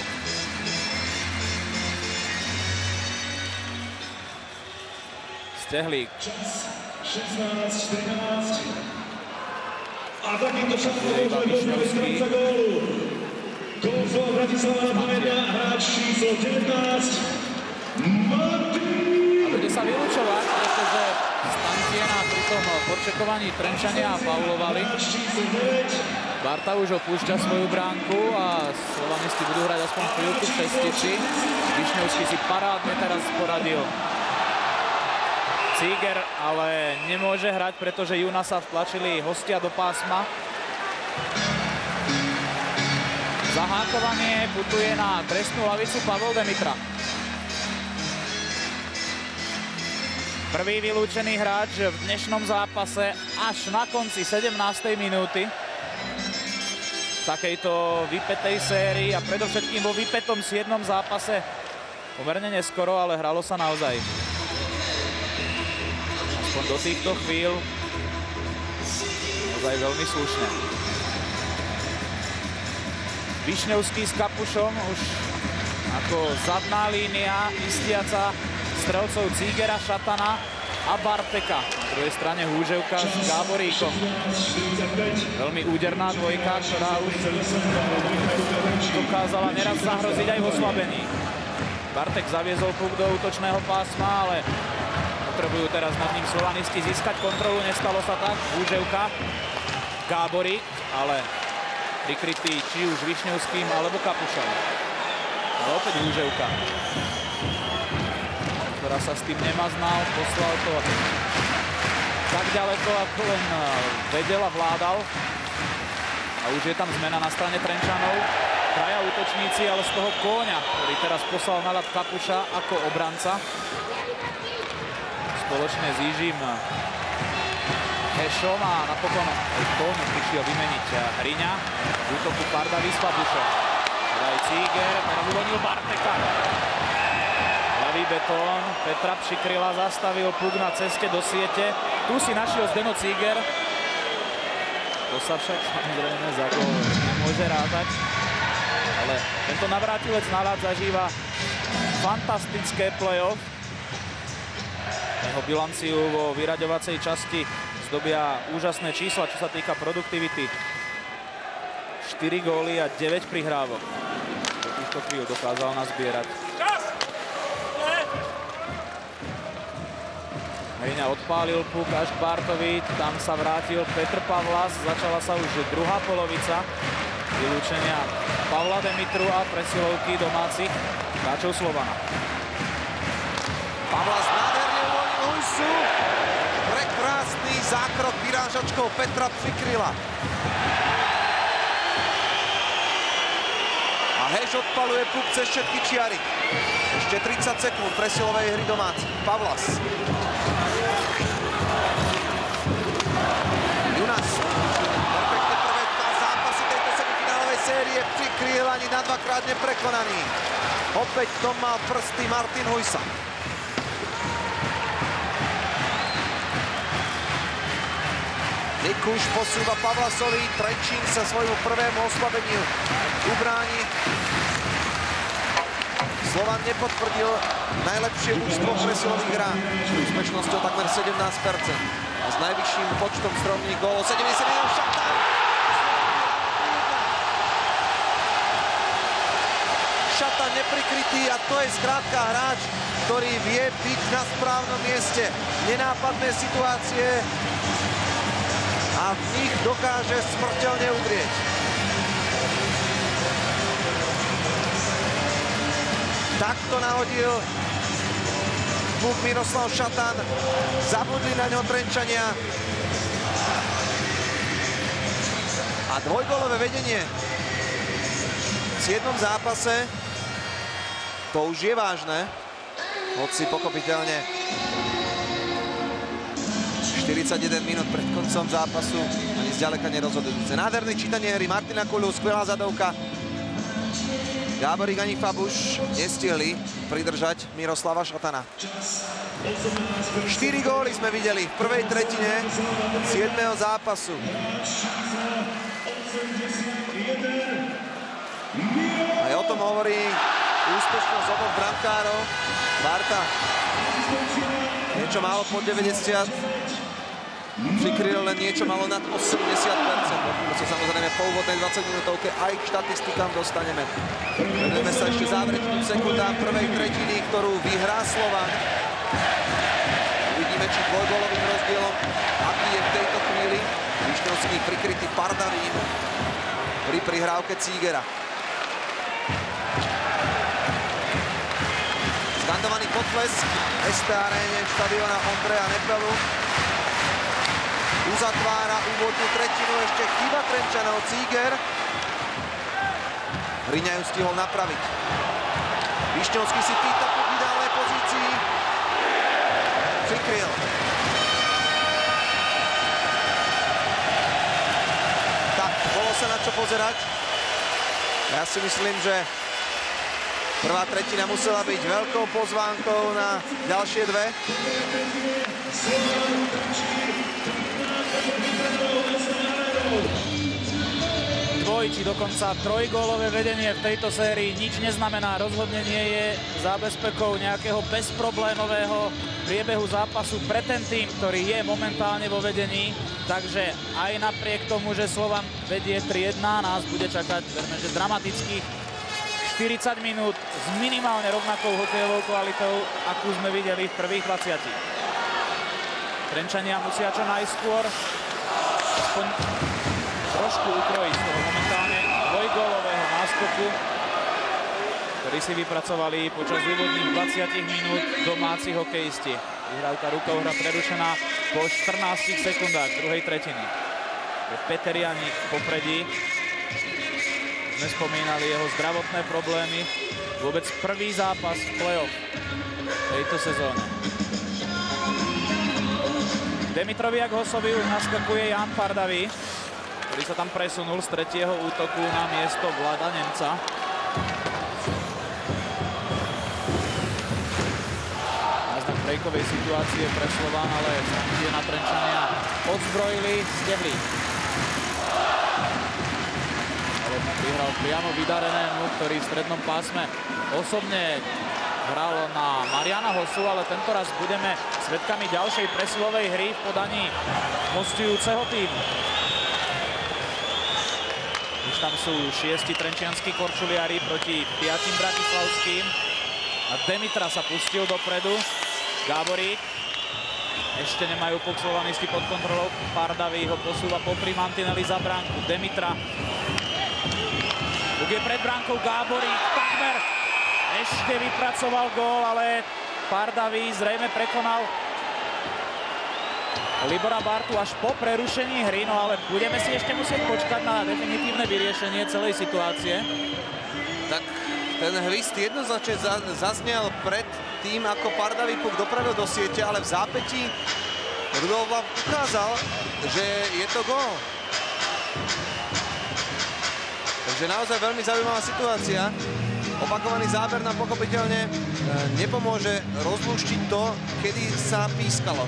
Speaker 4: Stehlík.
Speaker 5: šestnásť štrnásť. A takýmto šancom môžeme pozrieť stráca gólu. Gól z Bratislava dva jedna, hráč číslo devätnásť, Martin.
Speaker 4: A bude sa vylúčovať, pretože Stantiena pri tom podčekovaní Trenčania faulovali. Barta už opúšťa svoju bránku a slovanisti budú hrať aspoň chvíľku v šestici. Višňovský si parádne teraz poradil. Cíger ale nemôže hrať, pretože Junasa vtlačili hostia do pásma. Zahákovanie putuje na trestnú lavicu Pavel Demitra. Prvý vylúčený hráč v dnešnom zápase až na konci sedemnástej minúty. V takejto vypätej sérii a predovšetkým vo vypätom siedmom zápase pomerne neskoro, ale hralo sa naozaj. Aspoň do týchto chvíľ naozaj veľmi slušne. Višňovský s Kapušom už ako zadná línia istiaca strelcov Cígera, Šatana a Barteka. Na druhej strane Húževka s Gáboríkom. Veľmi úderná dvojka, ktorá už dokázala neraz zahroziť aj v oslabení. Bartek zaviezol puk do útočného pásma, ale potrebujú teraz nad ním slovanisti získať kontrolu. Nestalo sa tak. Húževka, Gáborík, ale prikrytý či už Višňovským alebo Kapušom. Ale opäť Húževka, ktorá sa s tým nemaznal, poslal to tak ďaleko, ako len vedel a vládal. A už je tam zmena na strane Trenčanov. Traja útočníci, ale z toho Kóňa, ktorý teraz poslal na ľad Kapuša ako obranca. Spoločne s Jižím Hešom a napokon aj Kóňu prišiel vymeniť Hriňa. V útoku Pardaví s Papušom. Aj Cíger, teraz uvolnil Barteka. Ľavý betón, Petra Přikryla zastavil puk na ceste do siete. Tu si našiel Zdeno Cíger. To sa však samozrejme za gól nemôže rátať. Ale tento navrátilec na ľad zažíva fantastické play-off. Jeho bilanciu vo vyraďovacej časti zdobia úžasné čísla, čo sa týka produktivity. štyri góly a deväť prihrávok. Do týchto chvíľ dokázal nazbierať. Hriňa odpálil puk až k Bartovi, tam sa vrátil Petr Pavlas, začala sa už druhá polovica vylúčenia Pavla Demitru a presilovky domácich hráčov Slovana.
Speaker 1: Pavlas nádherne uvoľnil Hujsu. Prekrásny zákrok vyrážačkou Petra Přikryla. A Heš odpaluje puk cez všetky čiary. Ešte tridsať sekúnd presilovej hry domáci. Pavlas. Junas. Perfektne prvé dva zápasy tejto semifinálovej série. Přikryl ani na dvakrát neprekonaný. Opäť to mal prsty Martin Hujsa. Mikuš posúva Pavlasovi, Trenčín sa svojmu prvému oslabeniu ubráni. Slovan nepotvrdil najlepšie mužstvo v presilových hrách. Úspešnosťou takmer sedemnásť percent. A s najvyšším počtom stromných gólov sedemdesiatjeden Šatan. Šatan neprikrytý a to je skrátka hráč, ktorý vie byť na správnom mieste. Nenápadné situácie a v nich dokáže smrteľne udrieť. Takto nahodil puk Miroslav Šatan. Zabudli na ňo Trenčania. A dvojgólové vedenie v siedmom zápase, to už je vážne, hoci pochopiteľne štyridsaťjeden minút pred koncom zápasu ani zďaleka nerozhodujúce. Nádherné čítanie hry Martina Kulu, skvelá zadovka. Gáborík ani Fabuš nestihli pridržať Miroslava Šatana. štyri góly sme videli v prvej tretine siedmeho zápasu. Aj o tom hovorí úspešnosť oboch brankárov. Barta niečo málo pod deväťdesiat. Přikryl len niečo malo nad osemdesiat percent. To sa samozrejme po úvodnej dvadsaťminútovke aj k štatistikám dostaneme. Venujeme sa ešte záverečným sekundám prvej tretiny, ktorú vyhrá Slovan. Uvidíme, či dvojgólovým rozdielom, aký je v tejto chvíli Višňovský prikrytý Pardavým pri prihrávke Cígera. Skandovaný potlesk v es té aréne štadiona Ondreja Nepelu uzatvára úvodnú tretinu, ešte chyba Trenčanov. Cíger. Hriňa ju stihol napraviť. Višňovský si pýta po ideálnej pozícii. Přikryl. Tak, bolo sa na čo pozerať. Ja si myslím, že prvá tretina musela byť veľkou pozvánkou na ďalšie dve.
Speaker 4: Dvoj či dokonca trojgólové vedenie v tejto sérii nič neznamená. Rozhodne nie je zábezpekou nejakého bezproblémového priebehu zápasu pre ten tým, ktorý je momentálne vo vedení. Takže aj napriek tomu, že Slovan vedie tri jedna, nás bude čakať verme, že dramatických štyridsať minút s minimálne rovnakou hokejovou kvalitou, akú sme videli v prvých dvadsiatich. Trenčania musia čo najskôr aspoň trošku ukrojiť z toho momentálne dvojgólového náskoku, ktorý si vypracovali počas úvodných dvadsiatich minút domáci hokejisti. Vyhrávka rukohra prerušená po štrnástich sekundách druhej tretiny. Peter Janík v popredí. Sme spomínali jeho zdravotné problémy. Vôbec prvý zápas v play-off tejto sezóne. Dimitroviak Hosovi už naskakuje Jan Pardavý, ktorý sa tam presunul z tretieho útoku na miesto Vlada Nemca. Náznak breakovej situácie pre Slovan, ale je na Trenčania odzbrojili Stevlík. Ale vyhral priamo Vydarenému, ktorý v strednom pásme osobne hral na Mariana Hosu, ale tento raz budeme svedkami ďalšej presilovej hry v podaní hostujúceho týmu. Už tam sú šiesti trenčianskí korčuliari proti piatim bratislavským. A Demitra sa pustil dopredu. Gáborík. Ešte nemajú puk slovanisti pod kontrolou. Pardaví ho posúva popri mantineli za bránku. Demitra. Puk je pred bránkou, Gáborík takmer ešte vypracoval gól, ale Pardaví zrejme prekonal Libora Bartu až po prerušení hry, no ale budeme si ešte musieť počkať na definitívne vyriešenie celej situácie.
Speaker 1: Tak ten hvist jednoznačne zaznel pred tým, ako Pardaví puk dopravil do siete, ale v zápätí Rudolf vám ukázal, že je to gól. Takže naozaj veľmi zaujímavá situácia. Opakovaný záber nám pochopiteľne nepomôže rozlúštiť to, kedy sa pískalo.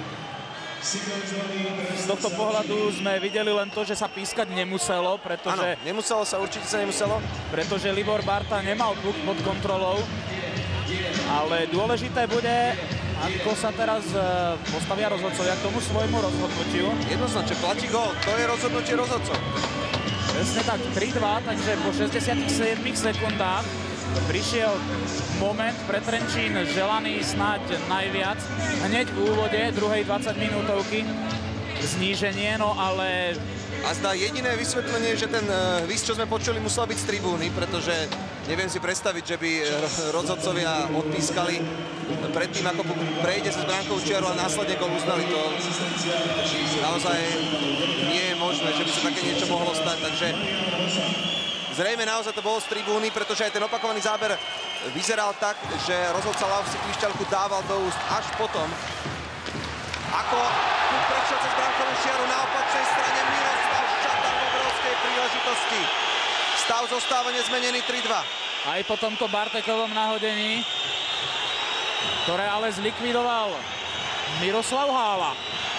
Speaker 4: Z tohto pohľadu sme videli len to, že sa pískať nemuselo, pretože...
Speaker 1: Áno, nemuselo sa, určite sa nemuselo.
Speaker 4: Pretože Libor Barta nemal puk pod kontrolou. Ale dôležité bude, ako sa teraz postavia rozhodcovia k tomu svojmu rozhodnutiu.
Speaker 1: Jednoznačne platí gól, to je rozhodnutie rozhodcov.
Speaker 4: Presne tak, tri dva, takže po šesťdesiatich siedmich sekundách prišiel moment pre Trenčín želaný snáď najviac. Hneď v úvode druhej dvadsaťminútovky zníženie, no ale...
Speaker 1: A zdá jediné vysvetlenie, že ten hvist, čo sme počuli, musel byť z tribúny, pretože neviem si predstaviť, že by rozhodcovia odpískali predtým, ako prejde cez bránkovú čiaru a následne gól uznali. To naozaj nie je možné, že by sa také niečo mohlo stať, takže zrejme naozaj to bolo z tribúny, pretože aj ten opakovaný záber vyzeral tak, že rozhodca Lauf si klišťalku dával do úst až potom, ako tu prešiel cez bránkovú čiaru na opačnej strane Miroslav Šatan v obrovskej príležitosti. Stav zostáva nezmenený tri dva.
Speaker 4: Aj po tomto Bartekovom nahodení, ktoré ale zlikvidoval Miroslav Hála.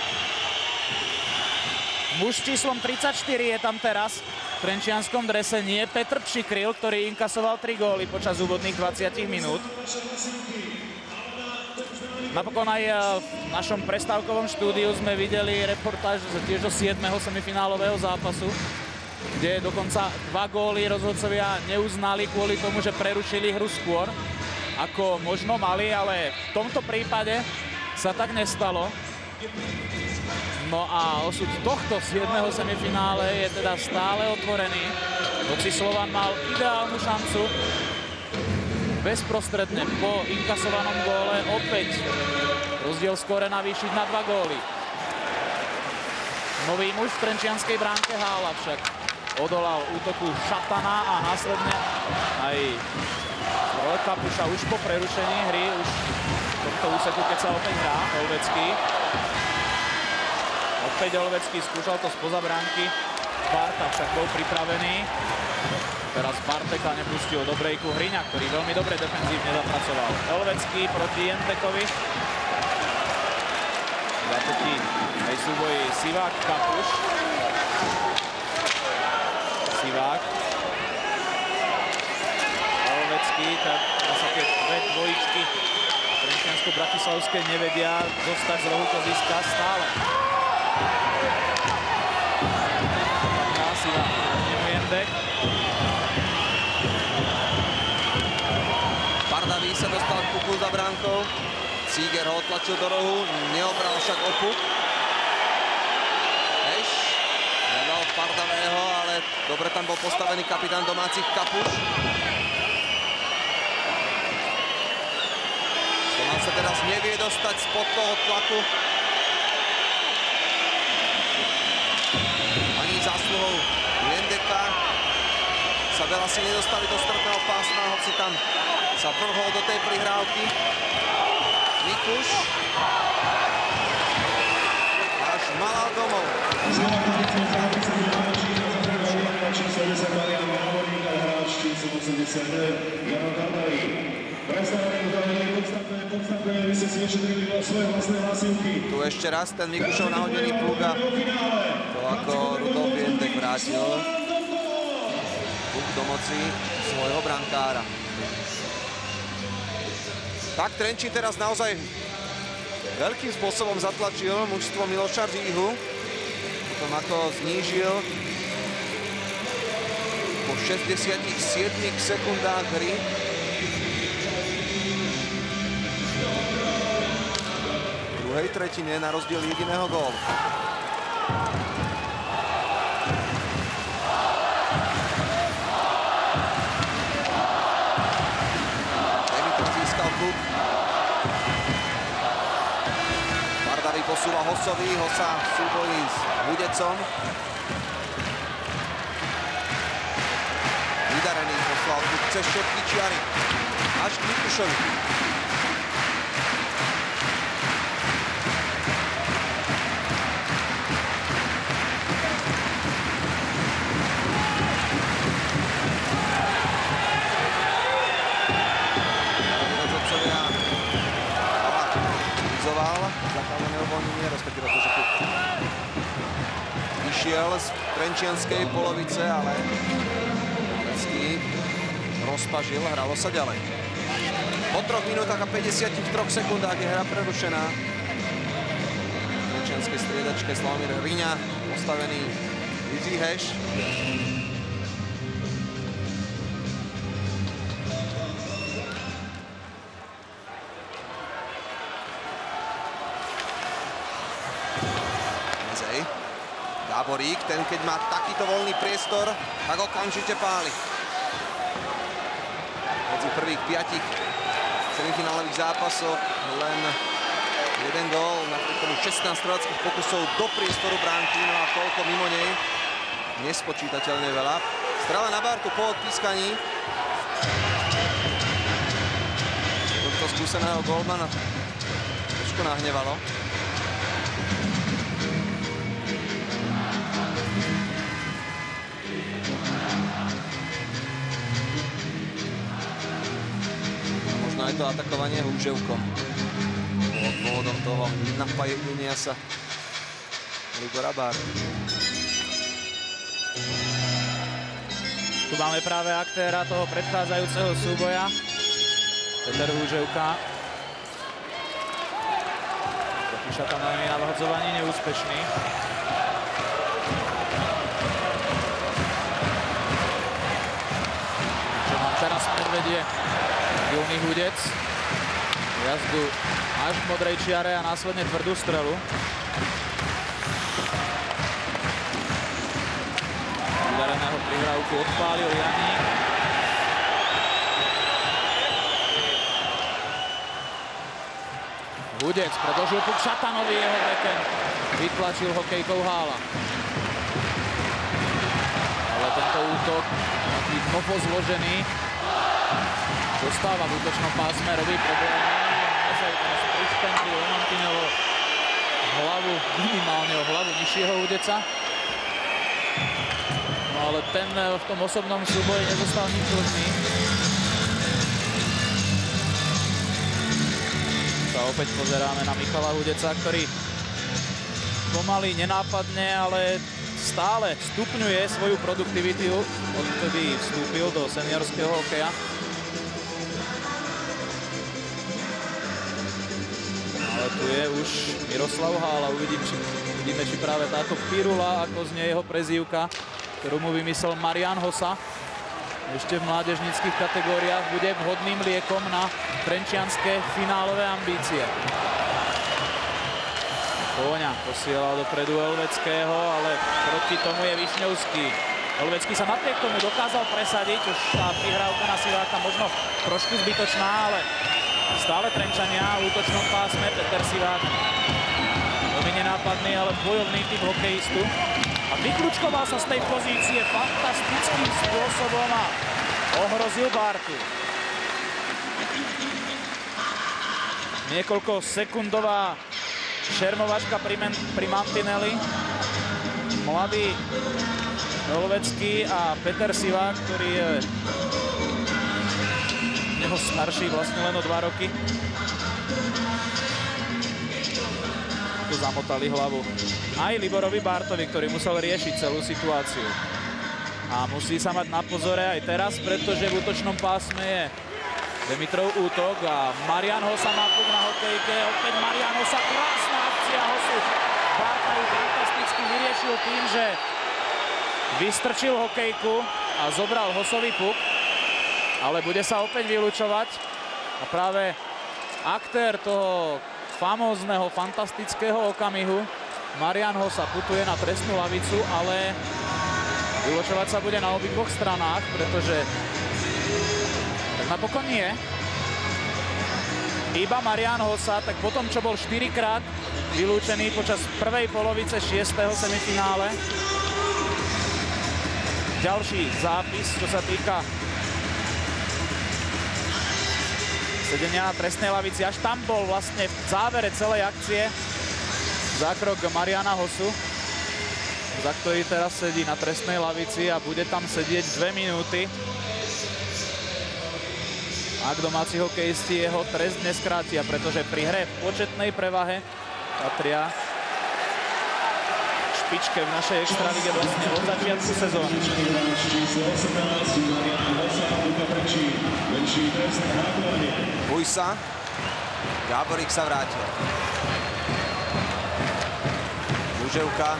Speaker 4: Muž číslom tridsaťštyri je tam teraz v trenčianskom drese, nie Petr Pšikryl, ktorý inkasoval tri góly počas úvodných dvadsiatich minút. Napokon aj v našom prestávkovom štúdiu sme videli reportáž tiež do siedmeho semifinálového zápasu, kde dokonca dva góly rozhodcovia neuznali kvôli tomu, že prerušili hru skôr, ako možno mali, ale v tomto prípade sa tak nestalo. No a osud tohto siedmeho semifinále je teda stále otvorený. Hoci Slovan mal ideálnu šancu bezprostredne po inkasovanom góle opäť rozdiel skóre navýšiť na dva góly. Nový muž v trenčianskej bránke Hála však odolal útoku Šatana a následne aj Kapuša už po prerušení hry, už v tomto úseku, keď sa opäť hrá Olvecký. Opäť Olvecký skúšal to spoza bránky. Barta však bol pripravený. Teraz Barteka nepustil do brejku Hryňa, ktorý veľmi dobre defenzívne zapracoval. Olvecký proti Jentekovi. Zatetí aj súboj Sivák, Kapuš. Sivák. Olvecký, tak zase tie dve dvojičky trenčiansko-bratislavské nevedia dostať z rohu, to získa stále. Sivák, nemu Jendek.
Speaker 1: Pardaví sa dostal k puku za bránkou. Cíger ho otlačil do rohu, neobral však o puk. Eš, nedal Pardavého, ale dobre tam bol postavený kapitán domácich Kapuš. Slovan sa teraz nevie dostať spod toho tlaku. Ani zásluhou Jendeka sa veľa si nedostali do stredného pásma, hoci tam sa vrhol do tej prihrávky. Mikuš. Až malal domov. Tu ešte raz ten Mikušov nahodený plúga. To ako Rudolf Jendek vrátil plúg do moci svojho brankára. Tak Trenčín teraz naozaj veľkým spôsobom zatlačil mužstvo Miloša Říhu. Potom ako znížil po šesťdesiatich siedmich sekundách hry. druhej tretine na rozdiel jediného gólu. Dimitrov získal klub. Bardavý posúva Hosovi, Hosa v súboji s Hudecom. Vydarený poslal klub cez všetky čiary až k Mikušovi.
Speaker 5: Zakázané uvoľnenie, respektíve to, že vyšiel z trenčianskej polovice, ale Lecký rozpažil, hralo sa ďalej. Po troch minútach a päťdesiatich troch sekundách je hra prerušená. V trenčianskej striedačke Slavomír Riňa, postavený Jiří Heš. Gáborík, ten keď má takýto voľný priestor, tak okamžite páli. Medzi prvých piatich semifinálových zápasoch len jeden gól, napriek tomu šestnásť streleckých pokusov do priestoru bránky, no a toľko mimo nej, nespočítateľne veľa. Strela na Bartu po odpískaní. Tohto skúseného gólmana trošku nahnevalo. Aj to atakovanie Húževkom. Pod dôvodom toho napájenia sa Libora Bartu.
Speaker 4: Tu máme práve aktéra toho predchádzajúceho súboja. Peter Húževka. Taký šatanový na vhodzovaní, neúspešný. Čo nám teraz predvedie Silný Hudec, jazdu až k modrej čiare a následne tvrdú strelu. Vydareného prihrávku odpálil Janík. Hudec predložil puk Šatanovi, jeho backhand vytlačil hokejkou Hála. Ale tento útok, taký novo zložený, dostáva v útočnom pásme, robí problémy. Mezej teraz prišpentil Mantinelo hlavu, minimálne o hlavu nižšieho Hudeca. No ale ten v tom osobnom súboji nezostal nič dlžný. Sa opäť pozeráme na Michala Hudeca, ktorý pomaly, nenápadne, ale stále stupňuje svoju produktivitu, odkedy vstúpil do seniorského hokeja. Ale tu je už Miroslav Hála. Uvidím, či, uvidíme, či práve táto Pirula, ako znie jeho prezývka, ktorú mu vymyslel Marián Hosa, ešte v mládežníckych kategóriách bude vhodným liekom na trenčianske finálové ambície. Kóňa posielal dopredu Elveckého, ale proti tomu je Višňovský. Elvecký sa napriek tomu dokázal presadiť, už tá prihrávka na Siváka možno trošku zbytočná, ale stále Trenčania v útočnom pásme. Peter Sivák, veľmi nenápadný, ale bojovný typ hokejistu. A vykľúčkoval sa z tej pozície fantastickým spôsobom a ohrozil Bartu. Niekoľko sekundová šermovačka pri, pri Mantinelli. Mladý Elvecký a Peter Sivák, ktorý je jeho starší vlastne len o dva roky. Tu zamotali hlavu aj Liborovi Bartovi, ktorý musel riešiť celú situáciu. A musí sa mať na pozore aj teraz, pretože v útočnom pásme je Dimitrov útok a Marián Hosa má puk na hokejke. Opäť Marián Hosa, krásna akcia Hosu. Barta ju fantasticky vyriešil tým, že vystrčil hokejku a zobral Hosovi puk. Ale bude sa opäť vylučovať a práve aktér toho famózneho, fantastického okamihu. Marian Hossa putuje na trestnú lavicu, ale vylučovať sa bude na obidvoch stranách, pretože tak napokon nie. Iba Marian Hossa, tak potom, čo bol štyrikrát vylúčený počas prvej polovice šiesteho semifinále. Ďalší zápis, čo sa týka sedenia na trestnej lavici. Až tam bol vlastne v závere celej akcie zákrok Mariana Hossu, za ktorý teraz sedí na trestnej lavici a bude tam sedieť dve minúty. Ak domáci hokejisti jeho trest neskrátia, pretože pri hre v početnej prevahe patria špičke v našej extralíge vlastne od začiatku sezóny.
Speaker 1: Hujsa. Gáborík sa vrátil. Luževka.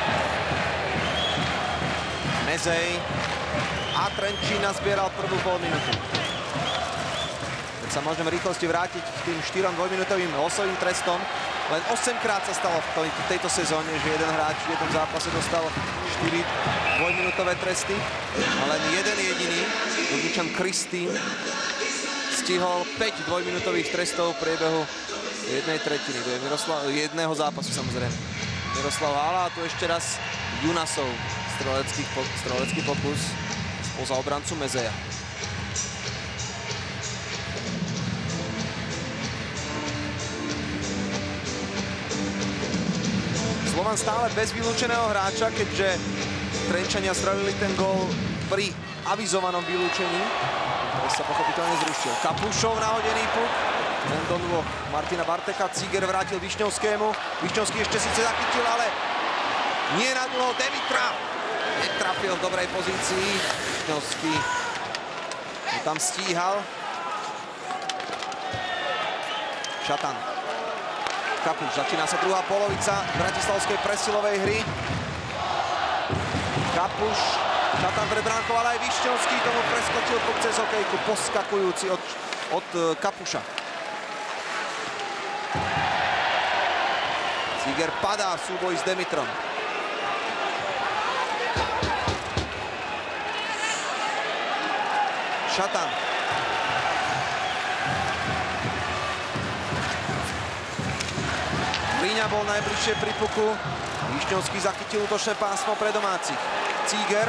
Speaker 1: Mezej. A Trenčín nazbieral prvú pol minútu. Teď sa môžeme v rýchlosti vrátiť k tým štyrom dvojminútovým losovým trestom. Len osemkrát sa stalo v tejto sezóne, že jeden hráč v jednom zápase dostal štyri dvojminútové tresty. A len jeden jediný, Lužičan Kristín, stihol päť dvojminútových trestov v priebehu jednej tretiny. To je Miroslav, jedného zápasu samozrejme. Miroslav Hála a tu ešte raz Junasov, strelecký, strelecký pokus spoza obrancu Mezeja. Slovan stále bez vylúčeného hráča, keďže Trenčania strelili ten gól pri avizovanom vylúčení. To sa pochopiteľne zrušil. Kapušov nahodený puk. Ten do nôh Martina Barteka. Cíger vrátil Višňovskému. Višňovský ešte síce zachytil, ale nie na dlho. Demitra netrafil v dobrej pozícii. Višňovský tam stíhal. Šatan. Kapuš, začína sa druhá polovica bratislavskej presilovej hry. Kapuš, Šatan pred bránkou, ale aj Višňovský tomu preskočil puk cez hokejku, poskakujúci od, od Kapuša. Cíger padá v súboji s Demitrom. Šatan. Líňa bol najbližšie pri puku. Višňovský zachytil útočné pásmo pre domácich. Cíger.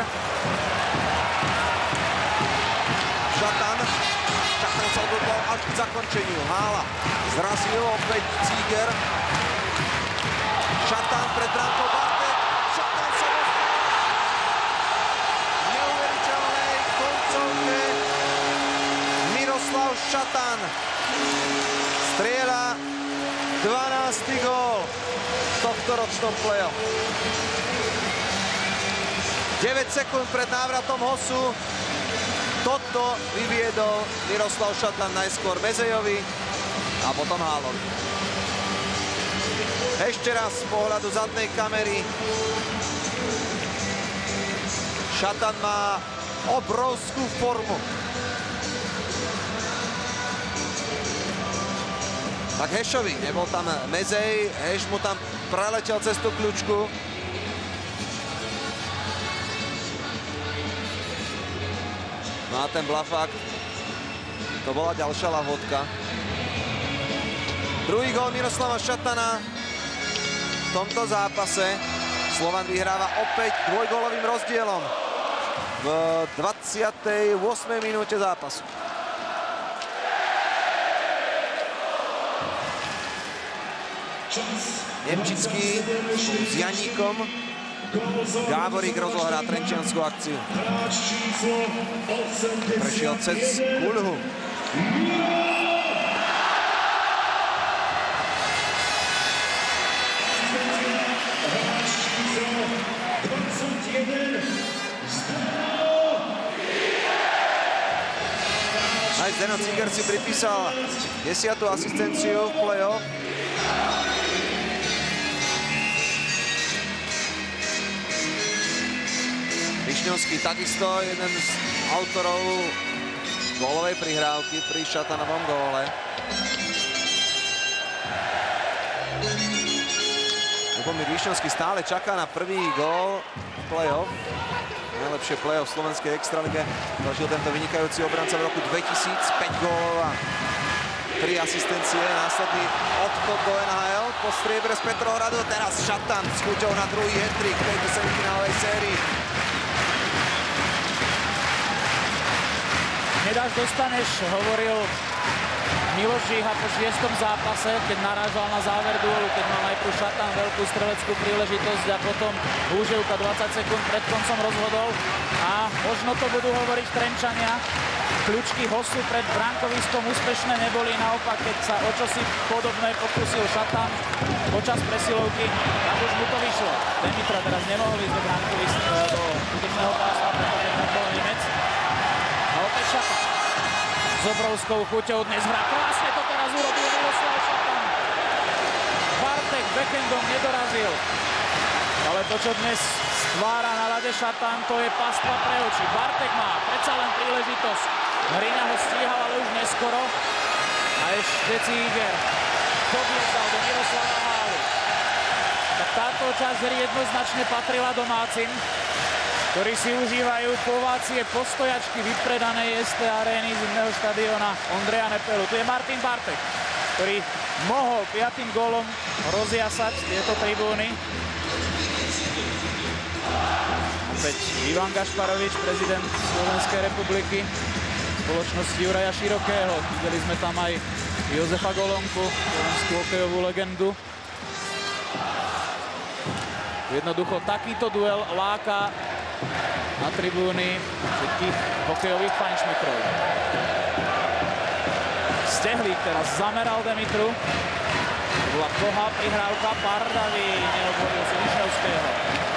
Speaker 1: Šatan. Šatan sa odbudol až k zakončeniu. Hála zrazil opäť Cíger. Šatan pred bránkou Bartek. Šatan sa dostal v neuveriteľnej koncovke. Miroslav Šatan strieľa dvanásty gól v tohto ročnom play-off. deväť sekúnd pred návratom Hossu. Toto vyviedol Miroslav Šatan najskôr Mezejovi a potom Hálovi. Ešte raz z pohľadu zadnej kamery. Šatan má obrovskú formu. Tak Hešovi, nebol tam Mezej, Heš mu tam preletel cez tú kľúčku. No a ten blafák, to bola ďalšia lahôdka. Druhý gól Miroslava Šatana v tomto zápase. Slovan vyhráva opäť dvojgólovým rozdielom v dvadsiatej ôsmej minúte zápasu. Nemčický s Janíkom. Gáborík rozohrá trenčiansku akciu. Prešiel cez Kulhu. Aj Zdeno Cíger si pripísal desiatu asistenciu v play-off. Višňovský takisto jeden z autorov gólovej prihrávky pri Šatanovom góle. Lubomír Višňovský stále čaká na prvý gól v play-off. Najlepšie play-off v slovenskej extralige zažil tento vynikajúci obranca v roku dvetisíc, päť gólov a tri asistencie. Následný odchod do en há el po striebre z Petrohradu. Teraz Šatan s chuťou na druhý hat-trick v tejto semifinálovej sérii.
Speaker 4: Nedáš, dostaneš, hovoril Miloš Žíha po šiestom zápase, keď narážal na záver duelu, keď mal najprv Šatan veľkú streleckú príležitosť a potom Húževka dvadsať sekúnd pred koncom rozhodol. A možno to budú hovoriť Trenčania. Kľúčky Hosu pred bránkoviskom úspešné neboli, naopak, keď sa o čosi podobné pokúsil Šatan počas presilovky, tak už mu to vyšlo. Demitra teraz nemohol ísť do bránkoviska do útočného pásma, pretože tam bol Nemec. A opäť Šatan s obrovskou chuťou dnes hrá. Krásne to teraz urobil Miroslav Šatan. Bartek backhandom nedorazil. Ale to, čo dnes stvára na ľade Šatan, to je pastva pre oči. Bartek má predsa len príležitosť. Hriňa ho stíhal, ale už neskoro. A ešte Cíger dobiezal do Miroslava Hálu. Tak táto časť hry jednoznačne patrila domácim, ktorí si užívajú povácie postojačky vypredanej es té arény z iného štadiona Ondreja Nepelu. Tu je Martin Bartek, ktorý mohol piatým gólom rozjasať tieto tribúny. Opäť Ivan Gašparovič, prezident Slovenskej republiky, spoločnosti Juraja Širokého. Videli sme tam aj Jozefa Golonku, slovenskú hokejovú legendu. Jednoducho takýto duel láka na tribúny všetkých hokejových fajnšmekrov. Stehlík teraz zameral Demitru. To bola dlhá prihrávka, Pardavý neobhodil si Višňovského.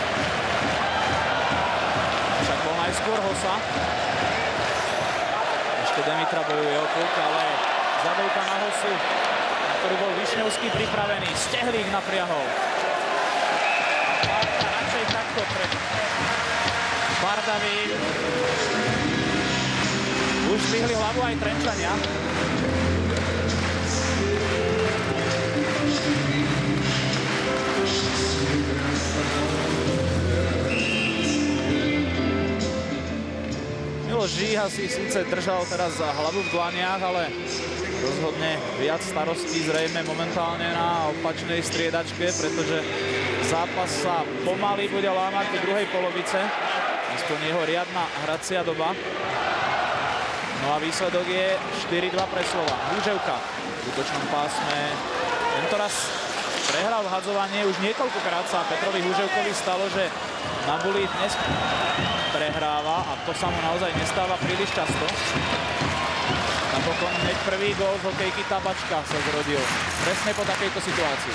Speaker 4: Však bol najskôr Hosa. Ešte Demitra bojuje o puk, ale zabojka na Hosu, na ktorú bol Višňovský pripravený. Stehlík napriahol. Párka radšej takto pred Pardavý. Už zvihli hlavu aj Trenčania. Miloš Žíha si síce držal teraz hlavu v dlaniach, ale rozhodne viac starostí zrejme momentálne na opačnej striedačke, pretože zápas sa pomaly bude lámať do druhej polovice. Aspoň jeho riadna hracia doba. No a výsledok je štyri dva pre Slovan. Húževka v útočnom pásme. Tento raz prehral vhadzovanie. Už niekoľkokrát sa Petrovi Húževkovi stalo, že na buli dnes prehráva a to sa mu naozaj nestáva príliš často. Napokon hneď prvý gól z hokejky Tabačka sa zrodil presne po takejto situácii.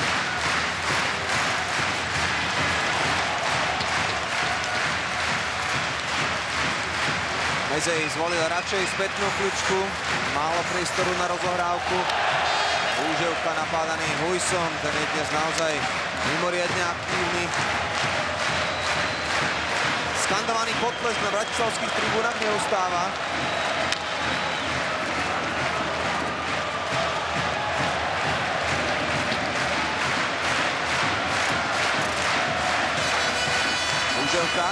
Speaker 1: Mezej zvolil radšej spätnú kľúčku, málo priestoru na rozohrávku. Húževka napádaný Hujsom, ten je dnes naozaj mimoriadne aktívny. Skandovaný potlesk na bratislavských tribúnach neustáva. Húževka.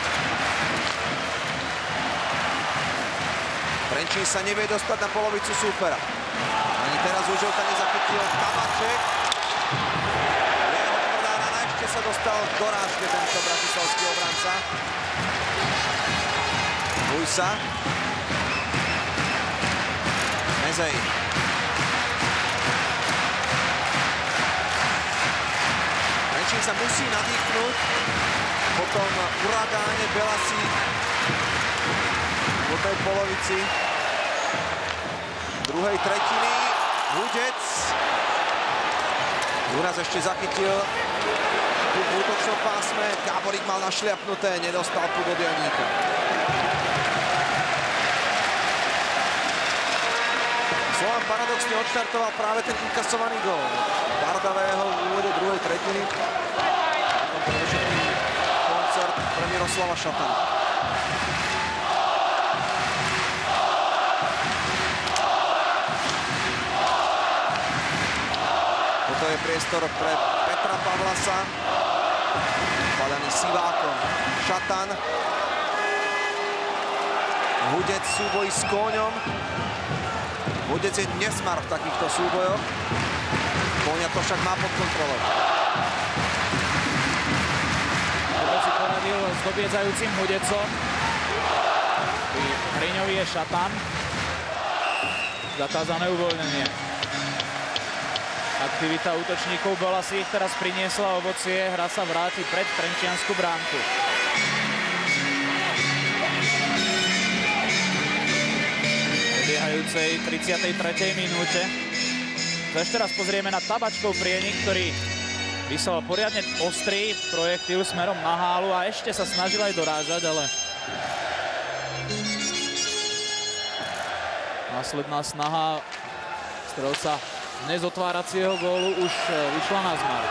Speaker 1: Trenčín sa nevie dostať na polovicu súpera. Ani teraz Húževka nezachytil Tabaček. Jeho tvrdá rana, ešte sa dostal k dorážke tento bratislavský obranca. Hujsa. Mezej. Trenčín sa musí nadýchnuť po tom uragáne Belasík v tej polovici druhej tretiny. Hudec. Uraz ešte zachytil tu v útočnom pásme. Gáborík mal našliapnuté, nedostal tu do dielníka. Slovan paradoxne odštartoval práve ten inkasovaný gól Bardavého v úvode druhej tretiny. Potom predovšetkým koncert pre Miroslava Šatana. Toto je priestor pre Petra Pavlasa. Padaný Sivákom. Šatan. Hudec v súboji s Kóňom. Hudec je nesmar v takýchto súbojoch. Kóňa to však má pod kontrolou.
Speaker 4: Hudec si poradil s dobiedzajúcim Hudecom. Pri ňovi je Šatan. Zakázané uvoľnenie. Aktivita útočníkov bola si ich teraz priniesla ovocie. Hra sa vráti pred trenčiansku bránku. V prebiehajúcej tridsiatej tretej minúte. Ešte raz pozrieme na Tabačkov prienik, ktorý vyslal poriadne ostrý projektil smerom na hálu a ešte sa snažil aj dorážať, ale následná snaha strelca nezotváracieho gólu už vyšla na zmar.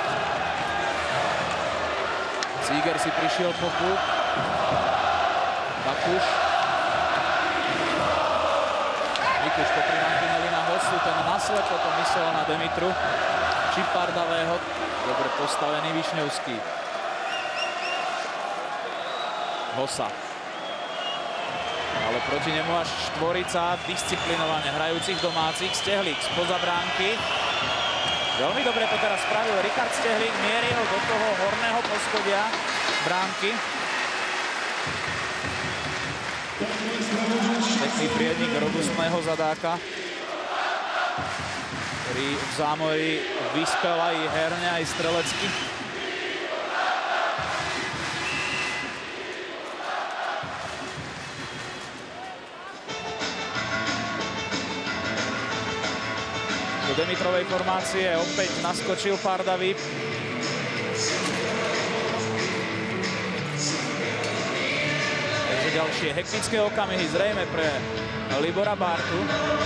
Speaker 4: Cíger si prišiel po klub. Kapuš. Mikuš popri mantineli na Hosu, ten naslepo to myslel na Demitru. Či Pardavého. Dobre postavený Višňovský. Hosa. Ale proti nemu až štvorica disciplinovane hrajúcich domácich. Stehlík spoza bránky. Veľmi dobre to teraz spravil Richard Stehlík. Mierí ho do toho horného poschodia bránky. Pekný priednik robustného zadáka, ktorý v zámoji vyspel aj herne, aj strelecky. Do Demitrovej formácie opäť naskočil Pardavi. Takže ďalšie hektické okamihy zrejme pre Libora Bartu.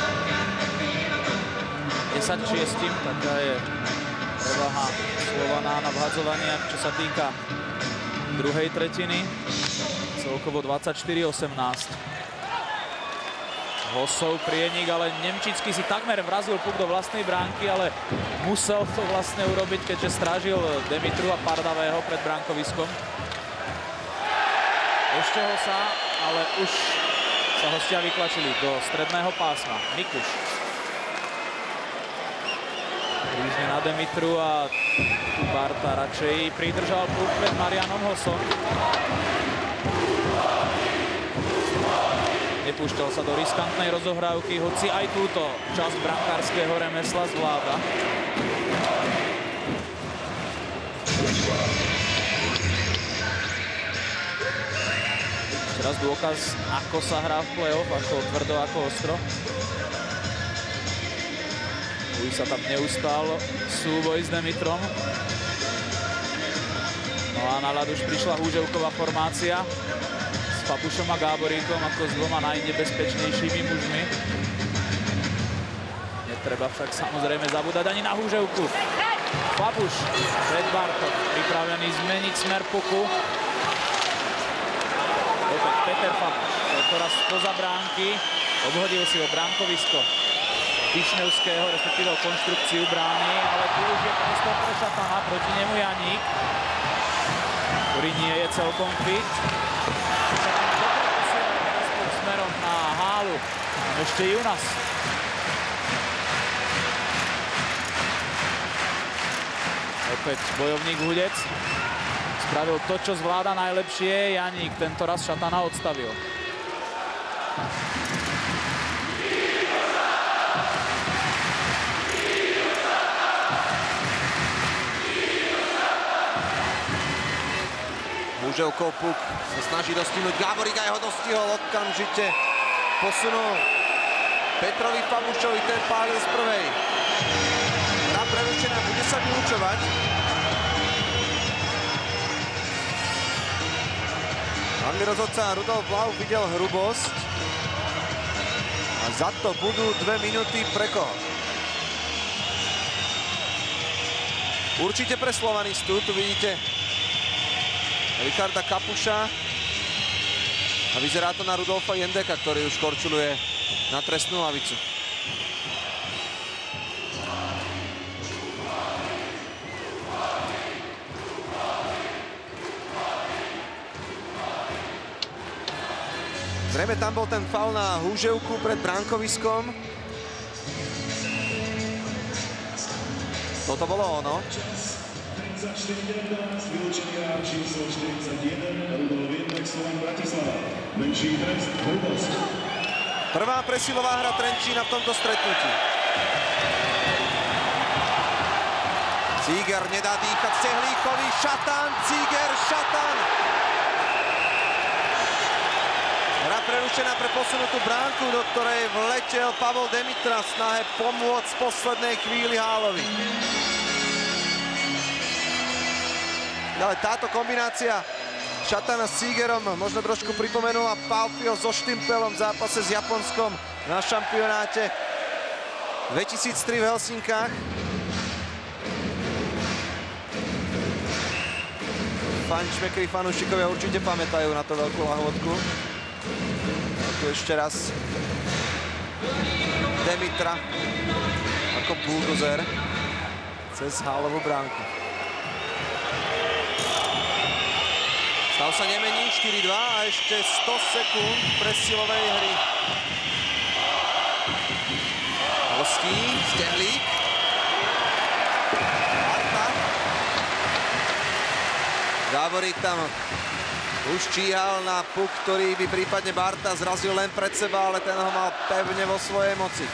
Speaker 4: desať šesť, taká je prevaha Slovaná na vhadzovaniach, čo sa týka druhej tretiny. Celkovo dvadsaťštyri osemnásť. Hosov prienik, ale Nemčický si takmer vrazil puk do vlastnej bránky, ale musel to vlastne urobiť, keďže strážil Demitru a Pardavého pred bránkoviskom. Ešte Hosa, ale už sa hostia vytlačili do stredného pásma. Mikuš. Blížne na Demitru a tu Barta radšej pridržal puk pred Marianom Hosom. Nepúšťal sa do riskantnej rozohrávky, hoci aj túto časť brankárskeho remesla zvláda. Teraz dôkaz, ako sa hrá v play-off, ako tvrdo, ako ostro. Už sa tam neustál súboj s Demitrom. No a na ľad už prišla Húževková formácia s Papušom a Gáboríkom ako s dvoma najnebezpečnejšími mužmi. Netreba však samozrejme zabúdať ani na Húževku. Papuš pred Bartom, pripravený zmeniť smer puku. Opäť Peter Papuš, teraz spoza bránky, obhodil si ho bránkovisko Višňovského, respektíve konštrukciu brány, ale tu už je priestor pre Šatana, proti nemu Janík, ktorý nie je celkom fit. Smerom na hálu, ešte Junas. Opäť bojovník Hudec. Spravil to, čo zvláda najlepšie. Janík tento raz Šatana odstavil.
Speaker 1: Húževkov puk sa snaží dostihnúť. Gáborík aj ho dostihol, okamžite posunul Petrovi Papušovi, ten pálil z prvej. Hra prerušená, bude sa vyučovať. Hlavný rozhodca Rudolf Blau videl hrubosť a za to budú dve minúty pre koho? Určite pre slovanistu, tu vidíte Richarda Kapuša a vyzerá to na Rudolfa Jendeka, ktorý už korčuluje na trestnú lavicu. Zrejme tam bol ten faul na húževku pred bránkoviskom. Toto bolo ono.
Speaker 5: tridsaťštyri devätnásť, vylúčený hráč číslo štyridsaťjeden, Rudolf Viendek, Slovan Bratislava. Menší trest, hrubosť.
Speaker 1: Prvá presilová hra Trenčína v tomto stretnutí. Cíger nedá dýchať Stehlíkovi, Šatan, Cíger, Šatan. Hra prerušená pre posunutú bránku, do ktorej vletel Pavol Demitra v snahe pomôcť v poslednej chvíli Hálovi. Ale táto kombinácia Šatana s Cígerom možno trošku pripomenula Palfio so Štimpelom v zápase s Japonskom na šampionáte dvetisíctri v Helsinkách. Fančmekri fanúšikovia určite pamätajú na to veľkú lahôdku. A tu ešte raz Demitra ako buldozer cez Hálovú bránku. Stav sa nemení, štyri dva a ešte sto sekúnd presilovej hry. Hostí, Stehlík. Barta. Gáborík tam už číhal na puk, ktorý by prípadne Barta zrazil len pred seba, ale ten ho mal pevne vo svojej moci.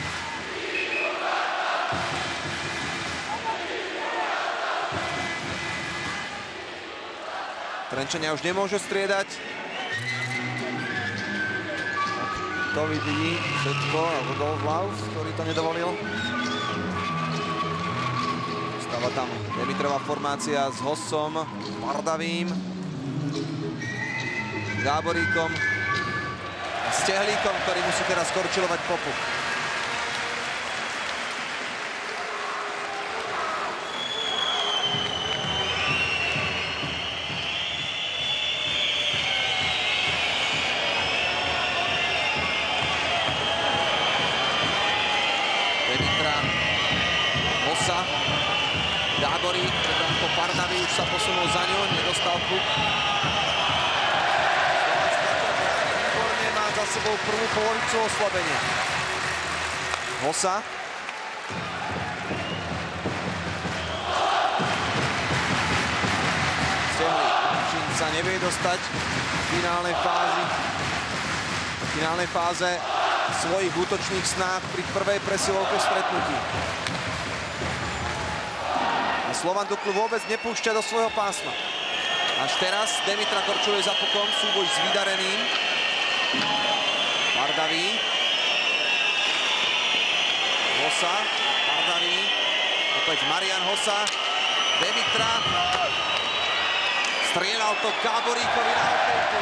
Speaker 1: Trenčania už nemôžu striedať. To vidí všetko, Rudolf Lauf, ktorý to nedovolil. Stáva tam Demitrová formácia s Hossom, Pardavým, Gáboríkom a Stehlíkom, ktorý musí teraz korčilovať popuk. Gáborík, Branko Pardavý už sa posunul za ňu, nedostal puk. Výborne má za sebou prvú polovicu oslabenia. Hossa. Stehlík, čím sa nevie dostať v finálnej fázi. V finálnej fáze svojich útočných snách pri prvej presilovke v stretnutí. Slovan Duklu vôbec nepúšťa do svojho pásma. Až teraz Demitra korčuje za pukom, súboj s vydareným. Pardavý. Hossa, Pardavý. Opäť Marian Hossa. Demitra. Strieľal to Gáboríkovi na opäťku.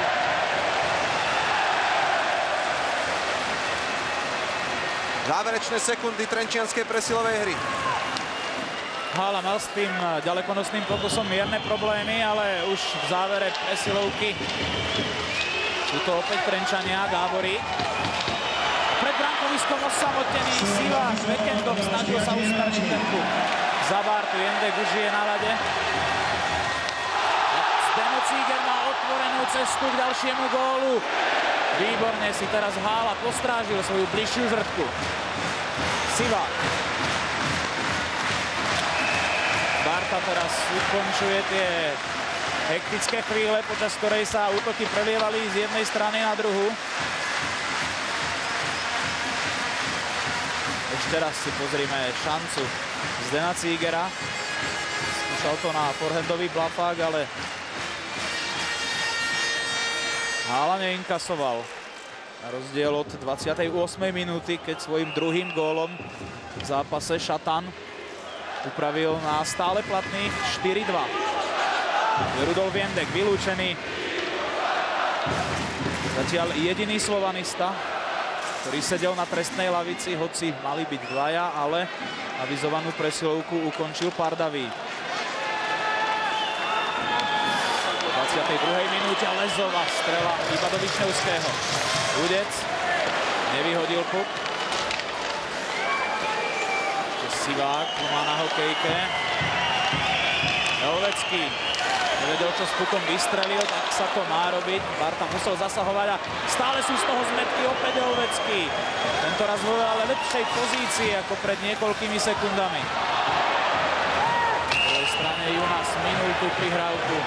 Speaker 1: Záverečné sekundy trenčianskej presilovej hry.
Speaker 4: Hála mal s tým ďalekonosným pokusom mierne problémy, ale už v závere presilovky sú to opäť Trenčania, Gáborík. Pred bránkoviskom osamotený Sivák, Vekendov snažil sa usmerniť ten puk. Za Bartu, Jendek už je na ľade. Zdeno Cíger má otvorenú cestu k ďalšiemu gólu. Výborne si teraz Hála postrážil svoju bližšiu žrtku. Sivák. Barta teraz ukončuje tie hektické chvíle, počas ktorej sa útoky prelievali z jednej strany na druhú. Ešte raz si pozrime šancu Zdena Cígera. Skúšal to na forehandový blafák, ale Hála neinkasoval. Na rozdiel od dvadsiatej ôsmej minúty, keď svojim druhým gólom v zápase Šatan upravil na stále platných štyri dva. Rudolf Viendek vylúčený. Zatiaľ jediný slovanista, ktorý sedel na trestnej lavici, hoci mali byť dvaja, ale avizovanú presilovku ukončil Pardavý. V dvadsiatej druhej minúte Lezová strela iba do Višňovského. Rudec nevyhodil puk. Sivák má na hokejke. Helvecký. nevedel, čo s pukom vystrelil, tak sa to má robiť. Barta musel zasahovať a stále sú z toho zmetky opäť Helvecký. Tento raz vo ale lepšej pozícii ako pred niekoľkými sekundami. Na druhej strane Junas minul tú prihrávku.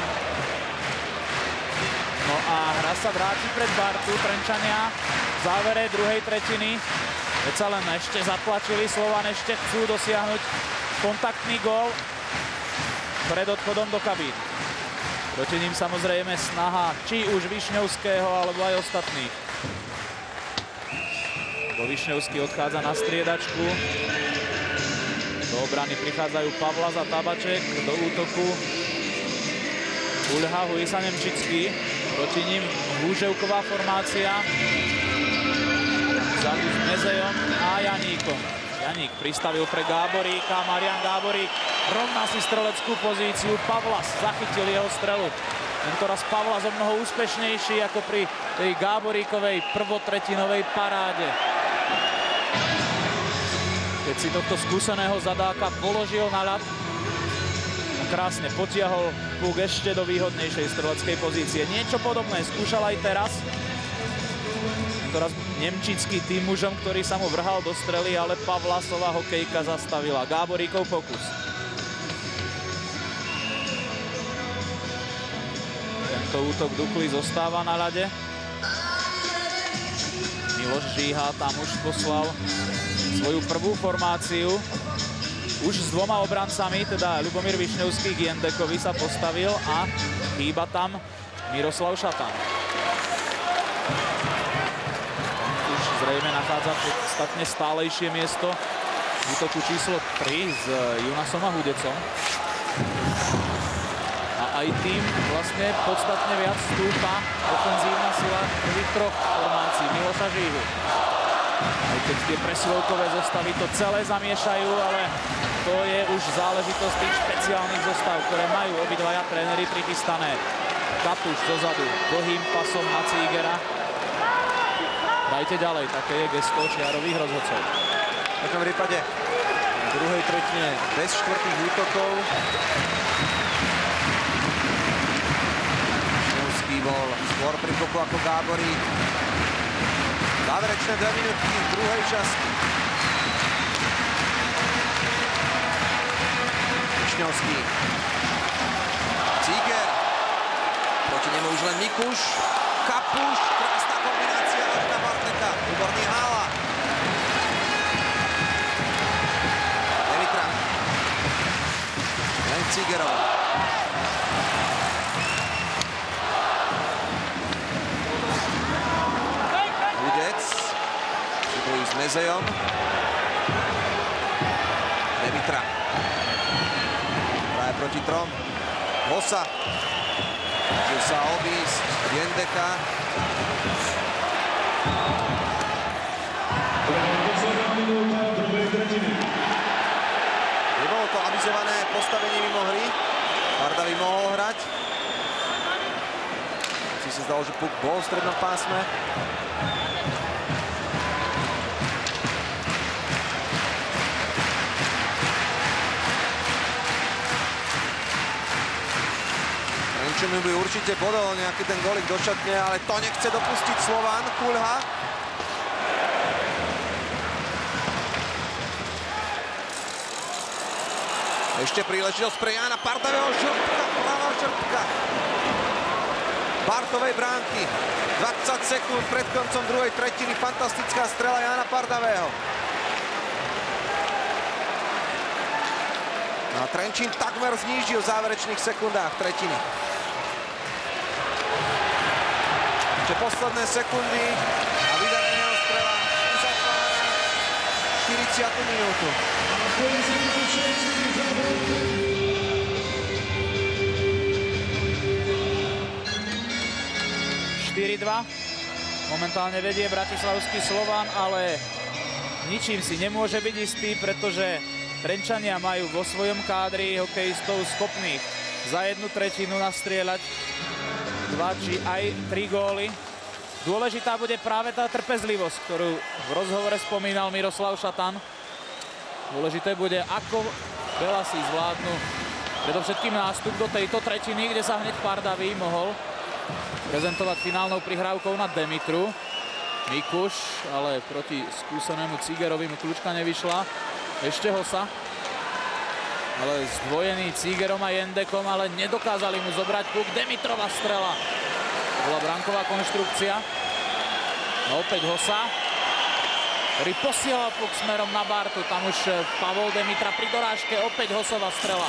Speaker 4: No a hra sa vráti pred Bartu. Trenčania v závere druhej tretiny. Veď len ešte zatlačili, Slovan ešte chcú dosiahnuť kontaktný gól pred odchodom do kabín. Proti ním samozrejme snaha či už Višňovského, alebo aj ostatných. Bo Višňovský odchádza na striedačku. Do obrany prichádzajú Pavlas a Tabaček, do útoku Uľha, Huisa, Nemčický. Proti ním Húževková formácia. Vzadu s Mezejom a Janíkom. Janík pristavil pre Gáboríka, Marian Gáborík rovná si streleckú pozíciu, Pavlas zachytil jeho strelu. Tentoraz Pavlas o mnoho úspešnejší ako pri tej Gáboríkovej prvotretinovej paráde. Keď si tohto skúseného zadáka položil na ľad, krásne potiahol puk ešte do výhodnejšej streleckej pozície. Niečo podobné skúšal aj teraz. Teraz Nemčický tým mužom, ktorý sa mu vrhal do strely, ale Pavlasová hokejka zastavila. Gáboríkov pokus. Tento útok Dukly zostáva na ľade. Miloš Žíha tam už poslal svoju prvú formáciu. Už s dvoma obrancami, teda Ľubomír Višňovský k Jendekovi sa postavil a chýba tam Miroslav Šatan. Zrejme nachádza podstatne stálejšie miesto v útoku číslo tri s Junasom a Hudecom. A aj tým vlastne podstatne viac stúpa ofenzívna sila prvých troch formácií Miloša Žíhu. Aj keď tie presilovkové zostavy to celé zamiešajú, ale to je už záležitosť tých špeciálnych zostav, ktoré majú obidvaja tréneri prichystané. Kapuš dozadu dlhým pasom na Cígera. Dajte ďalej, také je gesto čiarových rozhodcov.
Speaker 1: V takom prípade v druhej tretine bez štvrtých útokov. Višňovský bol skôr pri kopu ako Gáborík. Záverečné dve minútky v druhej časti. Višňovský. Cíger. Proti nemu už len Mikuš. Kapuš. Krásna kombinácia na Bartleka. Výborný Hála. Demitra. Len Cígerov. Hudec. Bojujú s Mezejom. Demitra. Práve proti trom. Hossa. Môžu sa obísť Jendeka. Nebolo to avizované postavenie mimo hry. Barda by mohol hrať. Si sa zdalo, že puk bol v strednom pásme. Trenčín by určite bodol nejaký ten gólik do šatne, ale to nechce dopustiť Slovan. Kulha. Ešte príležitosť pre Jána Pardavého. Žrpka, pravá žrpka Bartovej bránky. dvadsať sekúnd pred koncom druhej tretiny. Fantastická strela Jána Pardavého. No a Trenčín takmer znížil v záverečných sekundách tretiny. Ešte posledné sekundy a vydaného strela uzatvára štyridsiatu minútu.
Speaker 4: štyri dva. Momentálne vedie bratislavský Slovan, ale ničím si nemôže byť istý, pretože Trenčania majú vo svojom kádri hokejistov schopných za jednu tretinu nastrieľať dva či aj tri góly. Dôležitá bude práve tá trpezlivosť, ktorú v rozhovore spomínal Miroslav Šatan. Dôležité bude, ako veľa si zvládnu Predovšetkým nástup do tejto tretiny, kde sa hneď Pardaví mohol prezentovať finálnou prihrávkou na Demitru. Mikuš, ale proti skúsenému Cígerovi mu kľúčka nevyšla. Ešte Hossa. Ale zdvojený Cígerom a Jendekom, ale nedokázali mu zobrať puk. Demitrova strela. Bola branková konštrukcia. No opäť Hossa, ktorý posielal puk smerom na Bartu. Tam už Pavol Demitra pri dorážke. Opäť Hossova strela.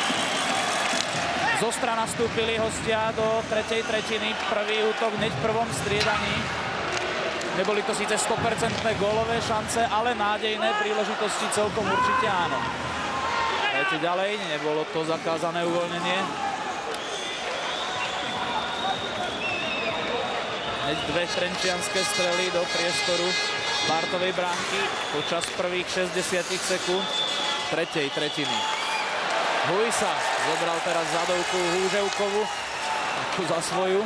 Speaker 4: Zostra nastúpili hostia do tretej tretiny. Prvý útok hneď v prvom striedaní. Neboli to síce sto percent gólové šance, ale nádejné príležitosti celkom určite áno. Dajte ďalej, nebolo to zakázané uvoľnenie. Hneď dve trenčianske strely do priestoru Bartovej bránky počas prvých šesťdesiat sekúnd tretej tretiny. Hujsa zobral teraz zadovku Húževkovu tu za svoju.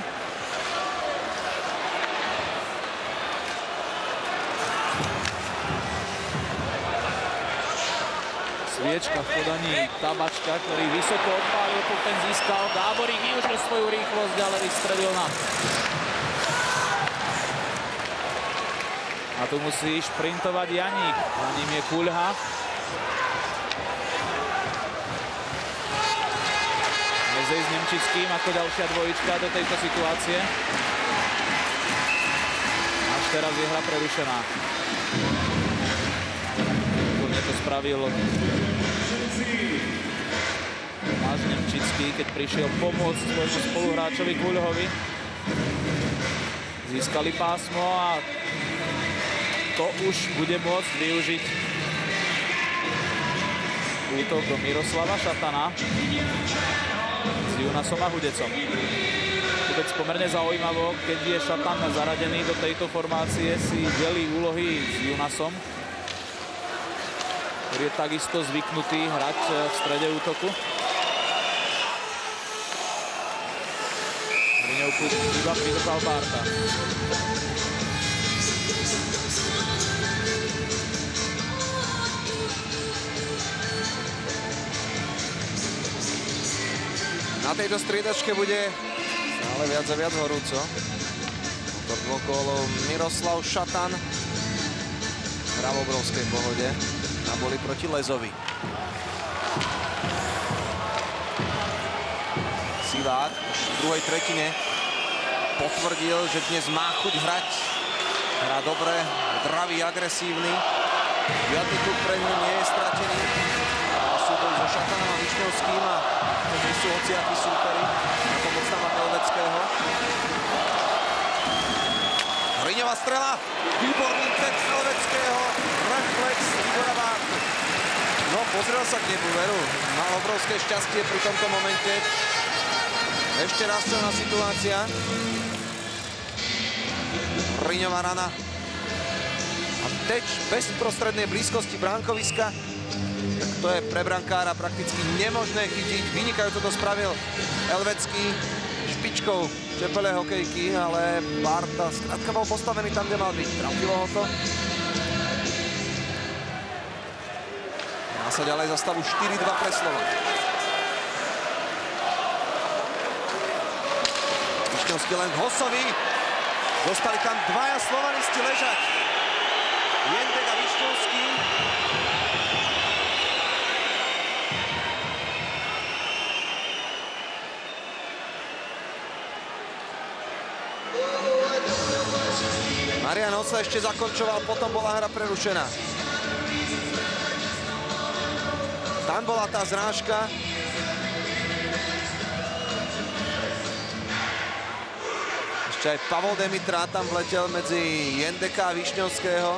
Speaker 4: Sviečka v podaní Tabačka, ktorý vysoko odpálil, ten získal. Gáborík využil svoju rýchlosť, ale vystredil na. A tu musí šprintovať Janík. Za ním je Kuľha. Mezej s Nemčickým ako ďalšia dvojička do tejto situácie. Až teraz je hra prerušená. Výborne to spravil Tomáš Nemčický, keď prišiel pomôcť svojmu spoluhráčovi Kuľhovi. Získali pásmo a to už bude môcť využiť útok do Miroslava Šatana s Junasom a Hudecom. Vôbec pomerne zaujímavo, keď je Šatan zaradený do tejto formácie, si delí úlohy s Junasom, ktorý je takisto zvyknutý hrať v strede útoku. Hriňovku iba pridržal Barta.
Speaker 1: Na tejto striedačke bude stále viac a viac horúco. Do dvoch gólov Miroslav Šatan. Hrá v obrovskej pohode. Na boli proti Lezovi. Sivák už v druhej tretine potvrdil, že dnes má chuť hrať. Hrá dobre, dravý, agresívny. Žiadny klub pre ňu nie je stratený. Súboj so Šatanom a Višňovským a to nie sú hociakí súperi na pomoc tam Helveckého. Hriňová strela, výborný text Helveckého, reflex Igora Bartu. No, pozrel sa k nebu, veru. Mal obrovské šťastie pri tomto momente. Ešte raz silná situácia. Hriňová rana. A teč bez prostrednej blízkosti bránkoviska. Tak to je pre brankára prakticky nemožné chytiť. Vynikajúco to spravil Helvecký špičkou čepele hokejky, ale Barta skrátka bol postavený tam, kde mal byť. Trafilo ho to. Má sa ďalej za stavu štyri dva pre Slovan. Višňovský len k Hossovi. Dostali tam dvaja slovanisti ležať. Jendek a Višňovský. Marian Hossa ešte zakončoval, potom bola hra prerušená. Tam bola tá zrážka. Ešte aj Pavol Demitra tam vletel medzi Jendeka a Višňovského.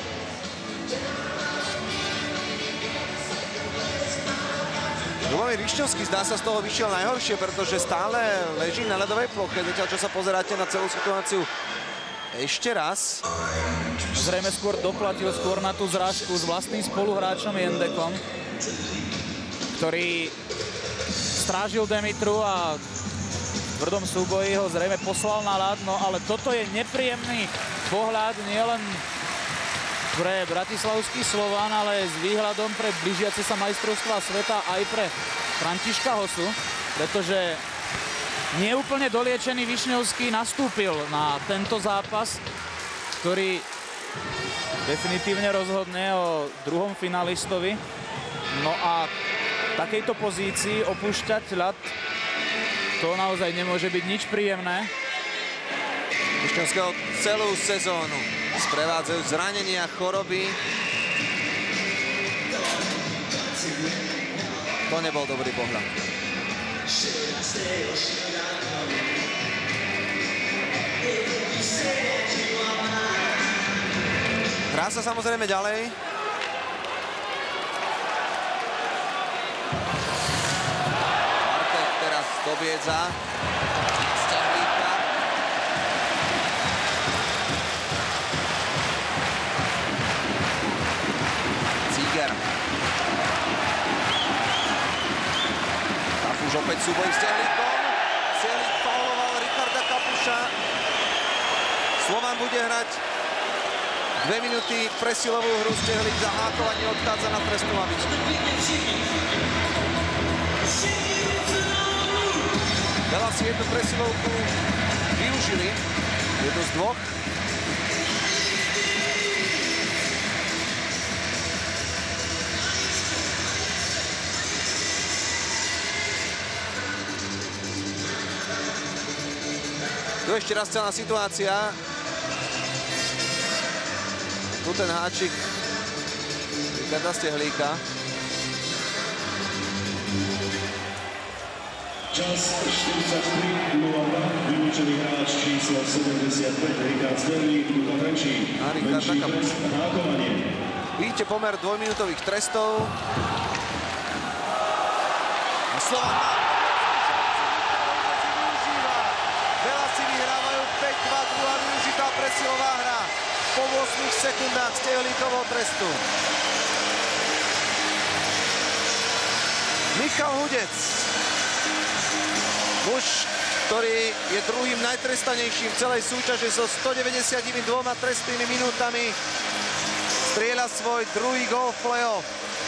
Speaker 1: Ľubomír Višňovský zdá sa z toho vyšiel najhoršie, pretože stále leží na ľadovej ploche. Zatiaľ, čo sa pozeráte na celú situáciu ešte raz.
Speaker 4: Zrejme skôr doplatil skôr na tú zrážku s vlastným spoluhráčom Jendekom, ktorý strážil Demitru a v tvrdom súboji ho zrejme poslal na ľad, no ale toto je nepríjemný pohľad nielen pre bratislavský Slovan, ale s výhľadom pre blížiace sa majstrovstvá sveta aj pre Františka Hosu, pretože neúplne doliečený Višňovský nastúpil na tento zápas, ktorý definitívne rozhodne o druhom finalistovi. No a v takejto pozícii opúšťať ľad, to naozaj nemôže byť nič príjemné.
Speaker 1: Višňovského celú sezónu sprevádzajú zranenia, choroby. To nebol dobrý pohľad. Hrá sa samozrejme ďalej. Bartek teraz dobiedza Stehlíka. Cíger. Kapuš opäť súboj s Stehlíkom. Stehlík fauloval Richarda Kapuša. Slovan bude hrať dve minúty presilovú hru. Stehlík za hákovanie odchádza na trestnú lavičku. Veľa si jednu presilovku využili. Jednu z dvoch. Tu ešte raz celá situácia. Tu ten háčik Richarda Stehlíka.
Speaker 5: Čas štyridsaťtri nula dva, vylúčený hráč číslo sedemdesiatpäť, Richard Stehlík, Luka Trenčín.
Speaker 1: A Richarda Kapuša.
Speaker 5: Hákovanie.
Speaker 1: Vidíte pomer dvojminútových trestov. A Slovan využíva. Veľa si vyhrávajú päť dva, druhá využitá presilová hra. Po ôsmich sekundách Stehlíkovho trestu. Michal Hudec. Muž, ktorý je druhým najtrestanejším v celej súťaži so stodeväťdesiatdva trestnými minútami. Strieľa svoj druhý gól v play-off.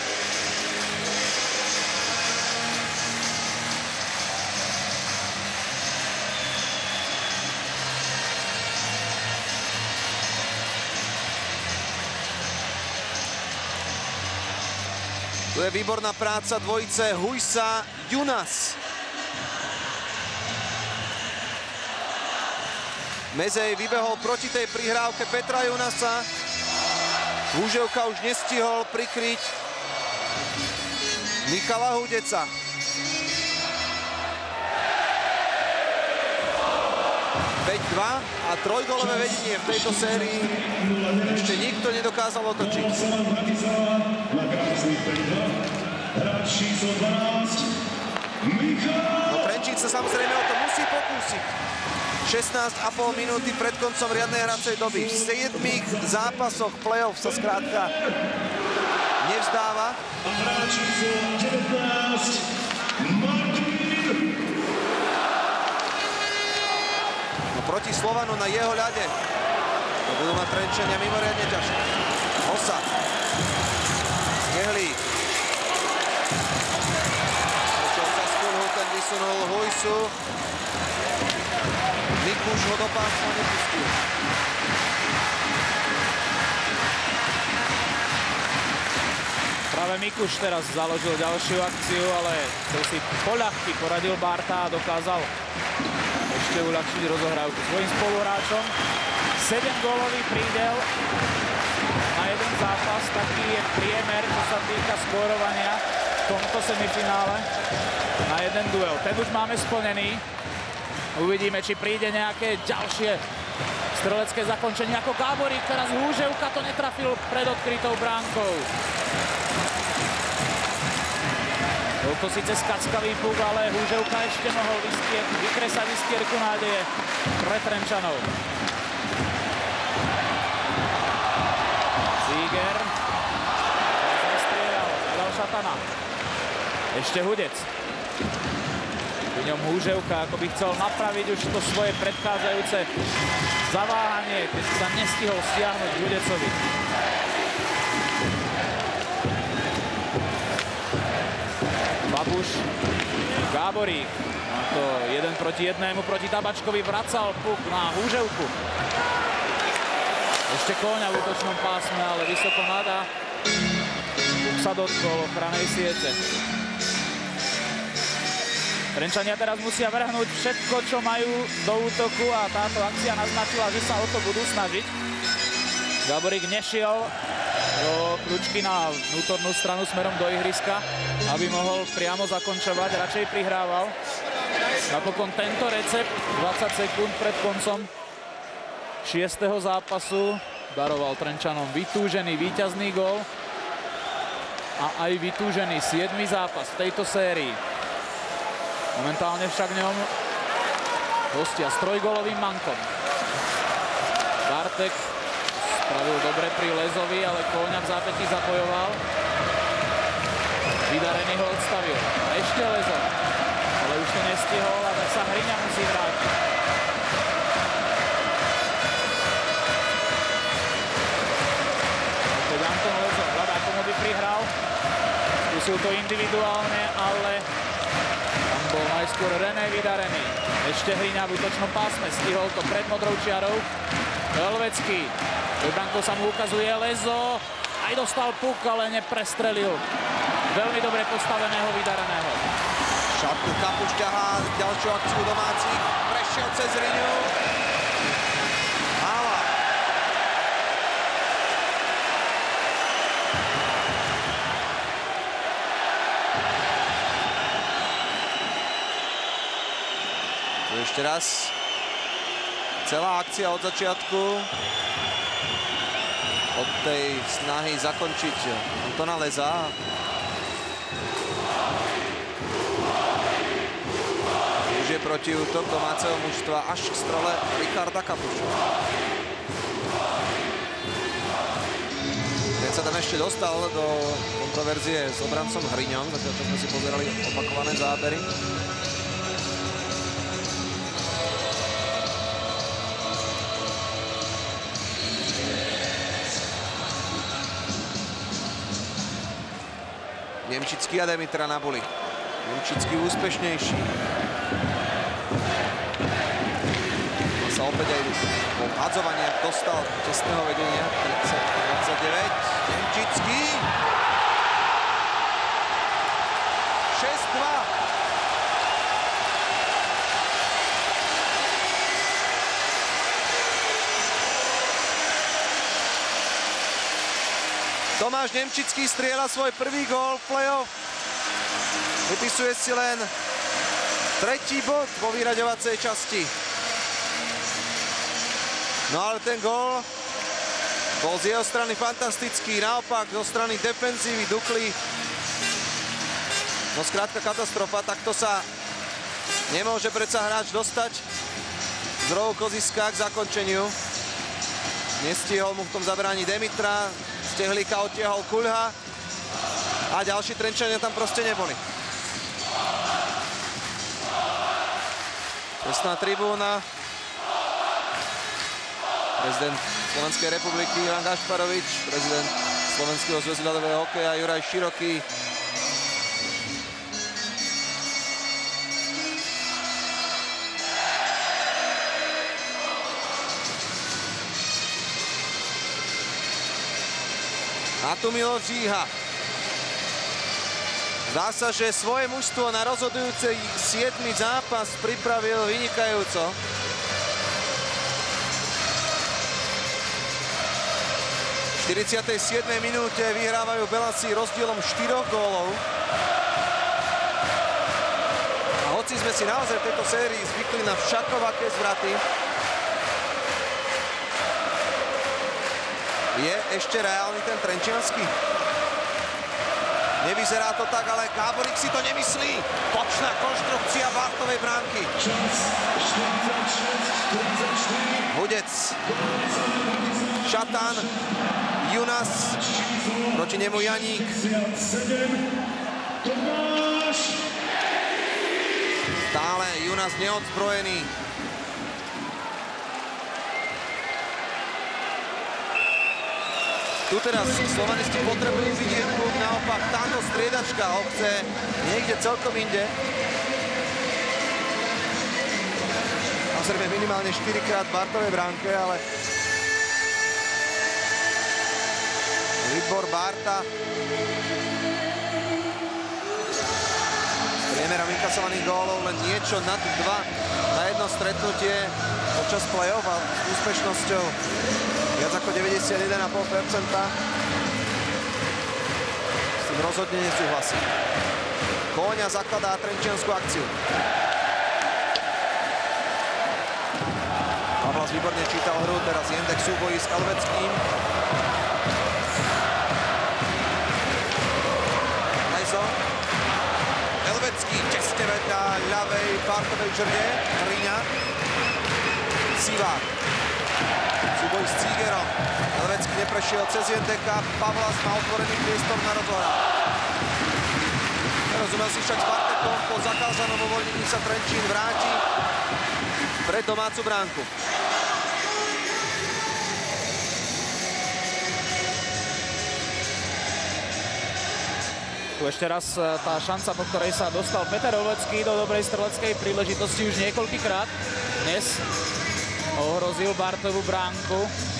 Speaker 1: Tu je výborná práca dvojice Hujsa-Junas. Mezej vybehol proti tej prihrávke Petra Junasa. Húževka už nestihol prikryť Michala Hudeca. päť dva a trojgólové vedenie v tejto sérii ešte nikto nedokázal otočiť. No Trenčín sa samozrejme o to musí pokúsiť. šestnásť a pol minúty pred koncom riadnej hracej doby. V siedmich zápasoch play-off sa skrátka nevzdáva. No proti Slovanu na jeho ľade to budú mať Trenčania mimoriadne ťažké. Hosa. Stehlík. Počal sa Skulhu, ten vysunul Hujsu. Mikuš ho do pásma nepustil.
Speaker 4: Práve Mikuš teraz založil ďalšiu akciu, ale chcel si poľahky poradil Barta a dokázal ešte uľahčiť rozohrávku svojim spoluhráčom. sedemgólový prídel na jeden zápas, taký je priemer, čo sa týka skórovania v tomto semifinále na jeden duel. Ten už máme splnený. Uvidíme, či príde nejaké ďalšie strelecké zakončenie ako Gáborík. Teraz Húževka to netrafil pred odkrytou bránkou. Bol to síce skackavý puk, ale Húževka ešte mohol vystier, vykresať vystierku nádeje pre Trenčanov. Cíger. Zastrieľal, dal Šatana. Ešte Hudec. V ňom Húževka, ako by chcel napraviť už to svoje predchádzajúce zaváhanie, keď sa nestihol stiahnuť Hudecovi. Gáborík. A to jeden proti jednému proti Tabačkovi vracal puk na Húževku. Ešte Kóňa v útočnom pásme, ale vysoko nadá. Puk sa dotkol ochranej siete. Trenčania teraz musia vrhnúť všetko, čo majú do útoku a táto akcia naznačila, že sa o to budú snažiť. Gáborík nešiel do kľúčky na vnútornú stranu smerom do ihriska, aby mohol priamo zakončovať, radšej prihrával. Napokon tento recept dvadsať sekúnd pred koncom šiesteho zápasu daroval Trenčanom vytúžený víťazný gól a aj vytúžený siedmy zápas v tejto sérii. Momentálne však v ňom hostia s trojgólovým mankom. Bartek spravil dobre pri Lezovi, ale Kóňa v zápätí zapojoval. Vydarený ho odstavil. Ešte Lezo, ale už to nestihol a tak sa Hryňa musí vrátiť. Opäť Anton Lezo hľadá, komu by prihral. Skúsil to individuálne, ale tam bol najskôr René Vydarený. Ešte Hryňa v útočnom pásme, stihol to pred modrou čiarou. Helvecký. Do brankou sa mu ukazuje Lezo. Aj dostal puk, ale neprestrelil. Veľmi dobre postaveného Vydareného.
Speaker 1: Šatku Kapuš ťahá ďalšiu akciu domácich. Prešiel cez Hryňu. Mála. Tu ešte raz. Celá akcia od začiatku. Od tej snahy zakončiť Antona Leza. Už je protiútok domáceho mužstva až k strole Richarda Kapuša. Keď sa tam ešte dostal do kontroverzie s obrancom Hryňom, zatiaľ čo sme si pozerali opakované zábery. Nemčický a Demitra na buli. Nemčický úspešnejší. A sa opäť aj po hadzovanie dostal tesného vedenia. tridsať dvadsaťdeväť. Nemčický. šesť dva. Tomáš Nemčický strieľa svoj prvý gól v play-off. Vypisuje si len tretí bod vo vyraďovacej časti. No ale ten gól bol z jeho strany fantastický. Naopak zo strany defenzívy Dukly. No skrátka katastrofa. Takto sa nemôže predsa hráč dostať z rohu koziska k zakončeniu. Nestihol mu v tom zabrániť Demitra. Stehlíka odtiahol Kuľha a ďalší Trenčania tam proste neboli. Presná tribúna. Prezident Slovenskej republiky Ivan Gašparovič, prezident Slovenského zväzu ľadového hokeja Juraj Široký. A tu Miloš Žíha. Zdá sa, že svoje mužstvo na rozhodujúcej siedmy zápas pripravil vynikajúco. V štyridsiatej siedmej minúte vyhrávajú Belasi rozdielom štyroch gólov. A hoci sme si naozaj v tejto sérii zvykli na všakovaké zvraty, je ešte reálny ten trenčiansky? Nevyzerá to tak, ale Gáborík si to nemyslí. Točná konštrukcia Bartovej bránky. Hudec. Šatan. Junas. Proti nemu Janík. Stále Junas neodzbrojený. Tu teraz slovanisti potrebujú vidieť klub, naopak táto striedačka ho chce niekde celkom inde. zrejme minimálne štyrikrát v Bartovej bránke, ale Libor Barta s priemerom inkasovaných gólov len niečo nad dva na jedno stretnutie počas play-off a s úspešnosťou viac ako deväťdesiatjeden celá päť percenta. S tým rozhodne nesúhlasí. Kóňa zakladá trenčiansku akciu. Pavlas výborne čítal hru, teraz Jendek súbojí s Kalveckým. Tyson. Kalvecký tesne vedľa ľavej Bartovej črne. Hriňa. Sivák. Súboj s Cígerom. Kalvecký neprešiel cez Jendeka. Pavlas má otvorený priestor na rozohrávku. Nerozumel si však s Bartekom. Po zakázanom uvoľnení sa Trenčín vráti pred domácu bránku.
Speaker 4: Tu ešte raz tá šanca, po ktorej sa dostal Peter Olecký do dobrej streleckej príležitosti už niekoľkýkrát. Dnes ohrozil Bartovú bránku.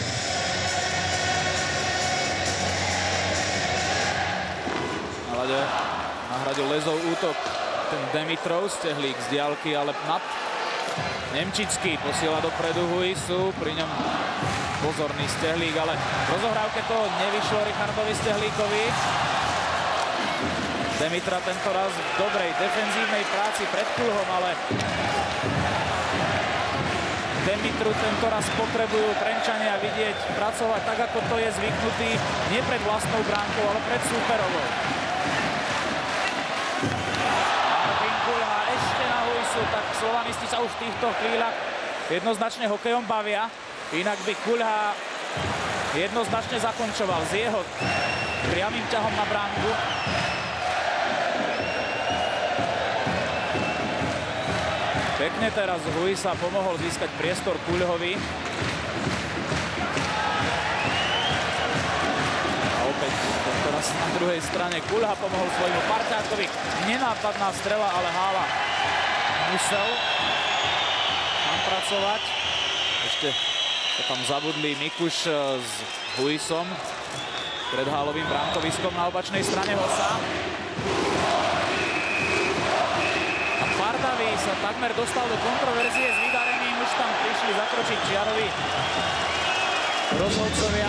Speaker 4: Nahradil Lezov útok ten Demitrov, Stehlík z diaľky, ale nad. Nemčický posiela dopredu Huisu, pri ňom pozorný Stehlík, ale v rozohrávke to nevyšlo Richardovi Stehlíkovi. Demitra tento raz v dobrej defenzívnej práci pred Kulhom, ale Demitru tento raz potrebujú Trenčania vidieť pracovať tak, ako to je zvyknutý, nie pred vlastnou bránkou, ale pred súperovou. Martin Kulha ešte na Huisu, tak slovanisti sa už v týchto chvíľach jednoznačne hokejom bavia, inak by Kulha jednoznačne zakončoval s jeho priamým ťahom na bránku. Pekne teraz Huisa pomohol získať priestor Kulhovi. A opäť teraz na druhej strane Kulha pomohol svojmu parťákovi. Nenápadná strela, ale Hála musel tam pracovať. Ešte sa tam zabudli Mikuš s Huisom pred Hálovým bránkoviskom na opačnej strane Hosa. Pardaví sa takmer dostal do kontroverzie s Vydareným, už tam prišli zakročiť čiarovi rozhodcovia.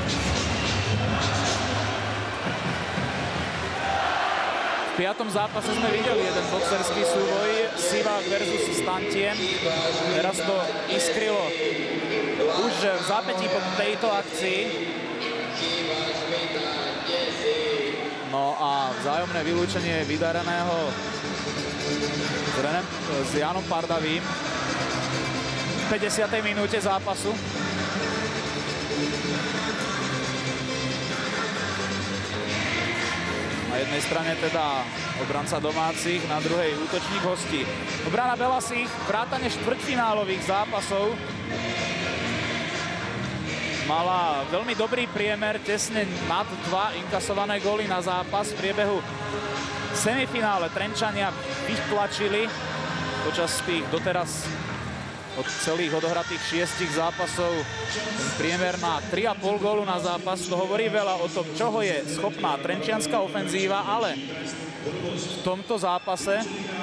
Speaker 4: V piatom zápase sme videli jeden boxerský súboj, Sivák versus Stantien. Teraz to iskrylo už v zápätí po tejto akcii. No a vzájomné vylúčenie Vydareného s Jánom Pardavým v päťdesiatej minúte zápasu. Na jednej strane teda obranca domácich, na druhej útočník hostí. Obrana Belasích, vrátane štvrťfinálových zápasov, mala veľmi dobrý priemer, tesne nad dva inkasované góly na zápas. V priebehu semifinále Trenčania vytlačili počas tých doteraz od celých odohratých šiestich zápasov priemer na tri a pol gólu na zápas. To hovorí veľa o tom, čoho je schopná trenčianska ofenzíva, ale v tomto zápase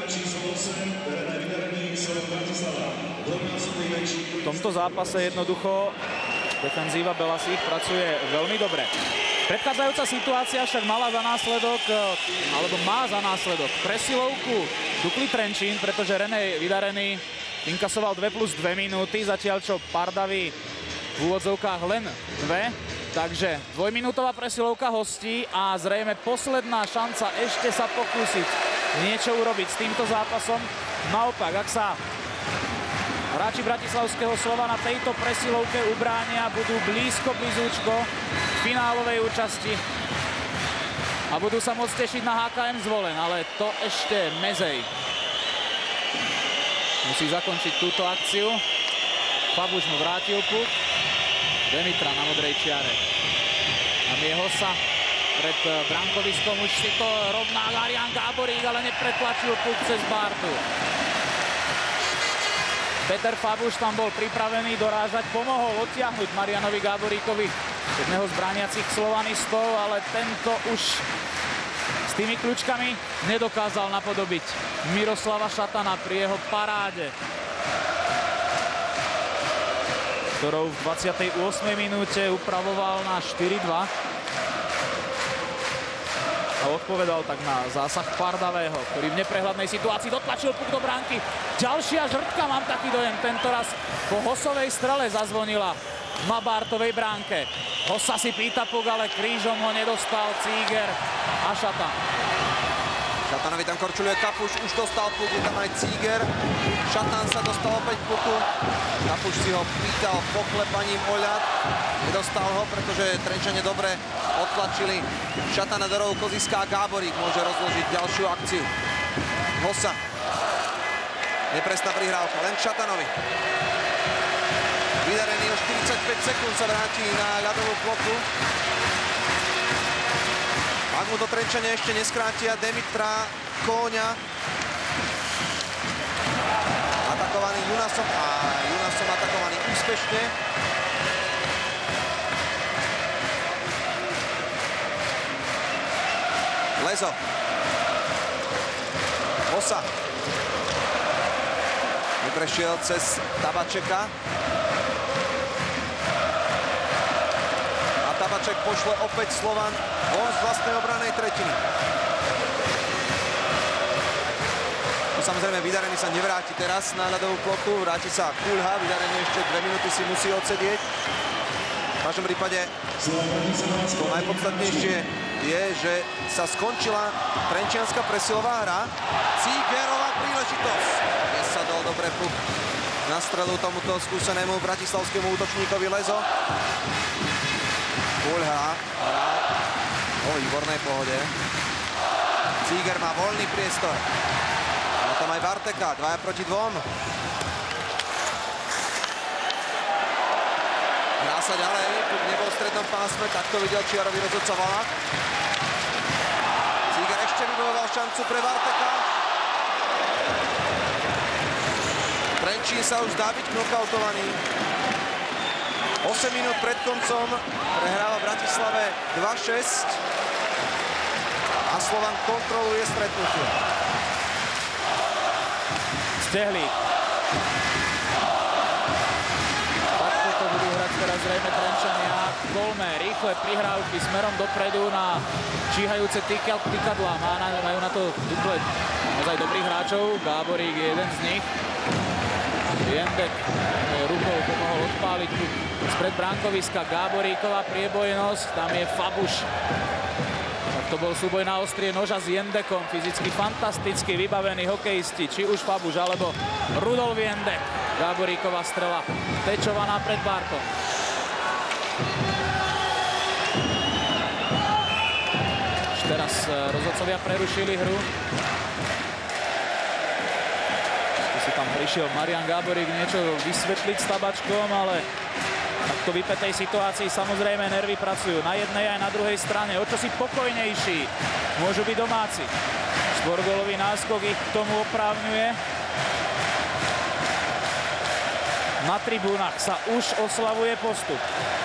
Speaker 4: v tomto zápase jednoducho defenzíva Belasích pracuje veľmi dobre. Predchádzajúca situácia však mala za následok, alebo má za následok presilovku Dukly Trenčín, pretože René Vydarený inkasoval dve plus dve minúty, zatiaľ čo Pardaví v úvodzovkách len dve. Takže dvojminútová presilovka hostí a zrejme posledná šanca ešte sa pokúsiť niečo urobiť s týmto zápasom. Naopak, ak sa hráči bratislavského Slova na tejto presilovke ubránia, budú blízko, blízúčko finálovej účasti a budú sa môcť tešiť na há ká em Zvolen, ale to ešte Mezej musí zakončiť túto akciu. Fabuš mu vrátil puk. Demitra na modrej čiare. Tam je Hosa pred brankoviskom, už si to rovná Marián Gáborík, ale nepretlačil puk cez Bartu. Peter Fabuš tam bol pripravený dorážať, pomohol odtiahnuť Marianovi Gáboríkovi, jedného z brániacich slovanistov, ale tento už s tými kľúčkami nedokázal napodobiť Miroslava Šatana pri jeho paráde, ktorou v dvadsiatej ôsmej minúte upravoval na štyri dva. A odpovedal tak na zásah Pardavého, ktorý v neprehľadnej situácii dotlačil puk do bránky. Ďalšia žrtka, mám taký dojem, tentoraz po Hosovej strele zazvonila v Mabártovej bránke. Hossa si pýta puk, ale krížom ho nedostal Cíger a Šatan.
Speaker 1: Šatanovi tam korčuluje Kapuš, už dostal puk, je tam aj Cíger. Šatan sa dostal opäť puku. Kapuš si ho pýtal poklepaním o ľad. Nedostal ho, pretože Trenčania dobre odtlačili Šatana do rohu koziska a Gáborík môže rozložiť ďalšiu akciu. Hossa. Neprestná prihrávka, len Šatanovi. Vydarený o štyridsaťpäť sekúnd sa vráti na ľadovú plochu. Ak mu to Trenčania ešte neskrátia, Demitra Kóňa. Atakovaný Junasom a Junasom atakovaný úspešne. Lezo. Hossa. Neprešiel cez Tabačeka. A Tabaček pošle opäť Slovan von z vlastnej obranej tretiny. Tu samozrejme Vydarený sa nevráti teraz na ľadovú plochu, vráti sa Kulha, Vydarený ešte dve minúty si musí odsedieť. V každom prípade to najpodstatnejšie je, že sa skončila trenčianska presilová hra. Cígerová príležitosť. Dnes sa dal dobre puk na strelu tomuto skúsenému bratislavskému útočníkovi Lezo. Kulha hrá vo výbornej pohode. Cíger má voľný priestor. Má tam aj Barteka, dvaja proti dvom. Hrá sa ďalej, puk nebol v strednom pásme, tak to videl čiarový rozhodca Valach. Cíger ešte vybojoval šancu pre Barteka. Trenčín sa už zdá byť knockoutovaný. osem minút pred koncom prehráva v Bratislave dva šesť a Slovan kontroluje stretnutie.
Speaker 4: Stehlík. Takto to budú hrať teraz zrejme Trenčania. Golme, rýchle prihrávky smerom dopredu na číhajúce tykadlá. Majú na to duple naozaj dobrých hráčov. Gáborík je jeden z nich. Jendek rukou pomohol odpáliť tu spred bránkoviska. Gáboríková priebojnosť, tam je Fabuš. Tak to bol súboj na ostrie noža s Jendekom. Fyzicky fantasticky vybavení hokejisti, či už Fabuš alebo Rudolf Jendek. Gáboríková strela tečovaná pred Bartom. Už teraz rozhodcovia prerušili hru. Tam prišiel Marian Gáborík niečo vysvetliť s Tabačkom, ale v takto vypätej situácii samozrejme nervy pracujú na jednej aj na druhej strane. O čo si pokojnejší môžu byť domáci. Štvorgólový náskok ich k tomu oprávňuje. Na tribúnach sa už oslavuje postup.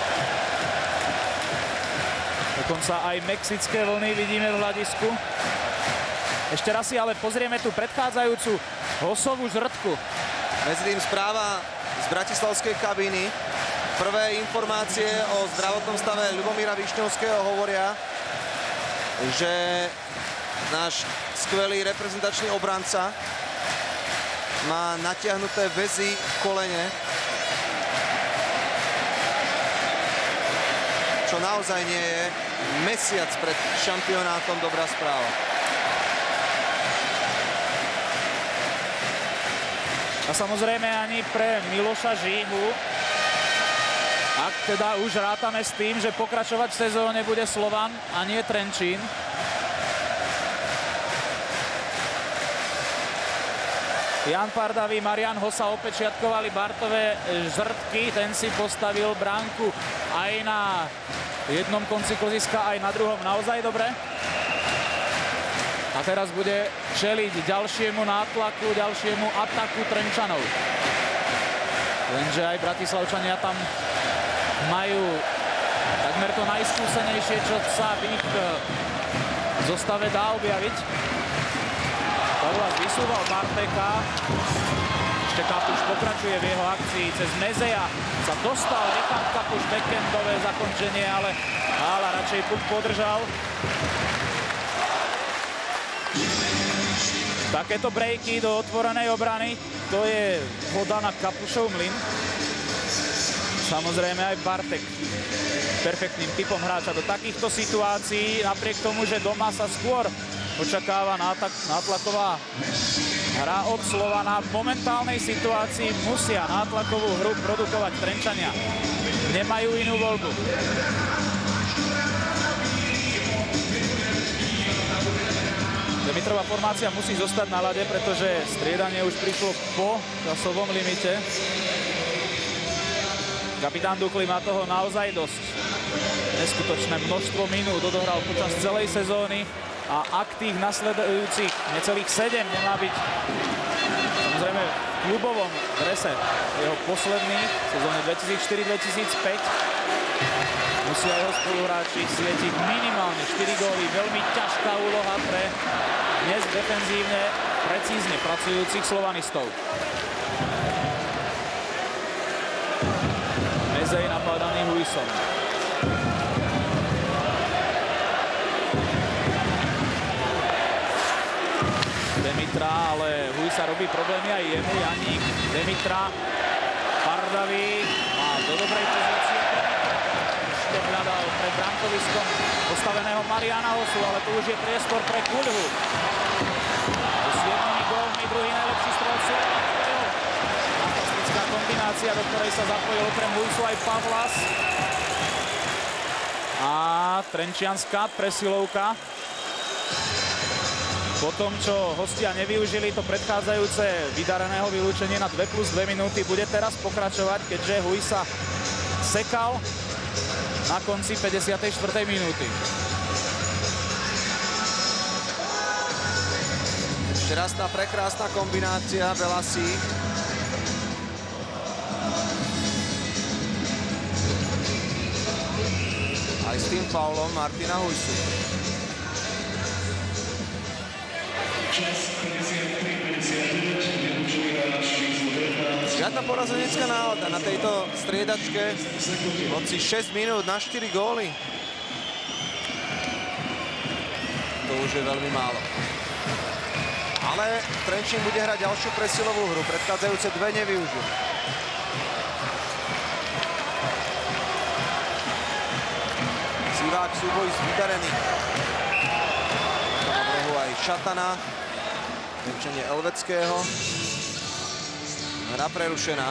Speaker 4: Dokonca aj mexické vlny vidíme v hľadisku. Ešte raz si ale pozrieme tú predchádzajúcu Hosovú žrtku.
Speaker 1: Medzi tým správa z bratislavskej kabíny. Prvé informácie o zdravotnom stave Ľubomíra Višňovského hovoria, že náš skvelý reprezentačný obranca má natiahnuté väzy v kolene, čo naozaj nie je mesiac pred šampionátom dobrá správa.
Speaker 4: A samozrejme ani pre Miloša Žíhu, ak teda už rátame s tým, že pokračovať v sezóne bude Slovan a nie Trenčín. Jan Pardavý, Marian Hossa opečiatkovali Bartové žrtky, ten si postavil bránku aj na jednom konci koziska, aj na druhom naozaj dobre. A teraz bude čeliť ďalšiemu nátlaku, ďalšiemu ataku Trenčanov. Lenže aj Bratislavčania tam majú takmer to najskúsenejšie, čo sa v ich zostave dá objaviť. Pavlas vysúval Barteka. Ešte Kapuš pokračuje v jeho akcii. Cez Mezeja sa dostal Richard Kapuš, backendové zakončenie, ale Hála radšej puk podržal. Takéto breaky do otvorenej obrany, to je voda na Kapušov mlyn. Samozrejme aj Bartek perfektným typom hráča do takýchto situácií, napriek tomu, že doma sa skôr očakáva nátlaková hra od Slovana. V momentálnej situácii musia nátlakovú hru produkovať Trenčania. Nemajú inú voľbu. Dimitrova formácia musí zostať na ľade, pretože striedanie už prišlo po časovom limite. Kapitán Dukli má toho naozaj dosť. Neskutočné množstvo minút odohral počas celej sezóny a ak tých nasledujúcich necelých sedem nemá byť samozrejme v klubovom drese jeho posledný v sezóne dvetisícštyri dvetisícpäť, musia jeho spoluhráči svietiť minimálne štyri góly. Veľmi ťažká úloha pre dnes defenzívne, precízne pracujúcich slovanistov. Mezej napadaný Huisom. Demitra, ale Huisa robí problémy aj jemu. Janík, Demitra, Pardavý má do dobrej pozície. Ešte hľadal pred brankoviskom postaveného Mariana Hosu, ale tu už je priestor pre Kuľhu. S jednými gólmi druhý najlepší strelec. Fantastická kombinácia, do ktorej sa zapojil okrem Huisu aj Pavlas. A trenčianská presilovka. Po tom, čo hostia nevyužili to predchádzajúce vydareného vylúčenie na dve plus dve minúty, bude teraz pokračovať, keďže Huisa sekal na konci päťdesiatej štvrtej minúty.
Speaker 1: Ešte raz tá prekrásna kombinácia Belasí. Aj s tým faulom Martina Huisu. Žiadna porazenecká nálada na tejto striedačke. Hoci šesť minút na štyri góly. To už je veľmi málo. Ale Trenčín bude hrať ďalšiu presilovú hru. Predchádzajúce dve nevyužil. Sivák súboj vydarený. Na rohu aj Šatana. Venčenie Elveckého. Hra prerušená.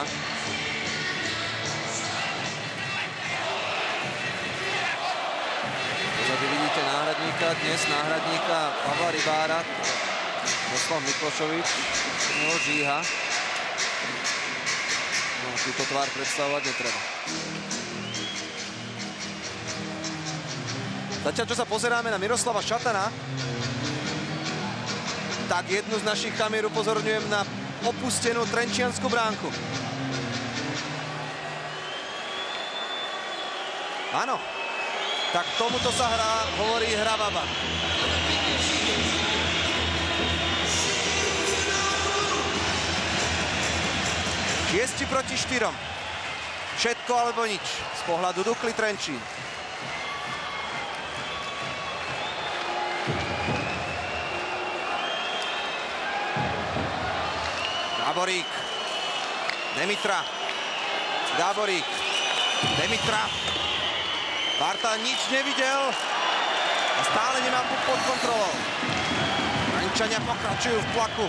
Speaker 1: Pozadu vidíte náhradníka, dnes náhradníka Pavla Rybára. Miroslav Miklošovič, no Žíha. No, túto tvár predstavovať netreba. Zatiaľ, čo sa pozeráme na Miroslava Šatana, tak jednu z našich kamier upozorňujem na opustenú trenčiansku bránku. Áno, tak tomuto sa hrá, hovorí Hravaba. Šiesti proti štyrom. Všetko alebo nič z pohľadu Dukly Trenčín. Gáborík, Demitra, Gáborík, Demitra. Barta nič nevidel a stále nemá puk pod kontrolou. Trenčania pokračujú v tlaku.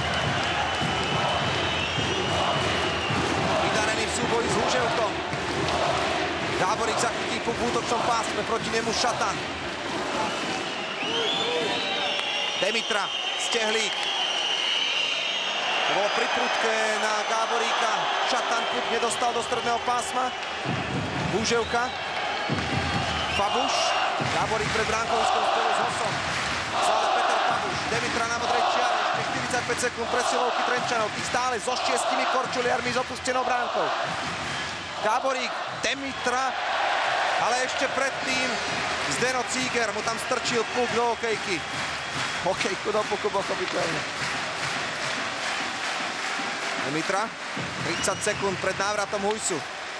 Speaker 1: Vydarený v súboji s Húževkom. Gáborík zachytí puk v útočnom pásme, proti nemu Šatan. Demitra, Stehlík. To bolo priprudké na Gáboríka. Šatan puk nedostal do stredného pásma. Húževka. Fabuš. Gáborík pred bránkoviskom spolu s Hosom. Stále Peter Fabuš. Demitra na modrej čiare. Ešte tridsaťpäť sekúnd presilovky Trenčanov. Tí stále so šiestimi korčuliarmi s opustenou bránkou. Gáborík, Demitra, ale ešte predtým Zdeno Cíger mu tam strčil puk do hokejky. Hokejku do puku, pochopiteľne. Demitra, tridsať sekúnd pred návratom Hujsu.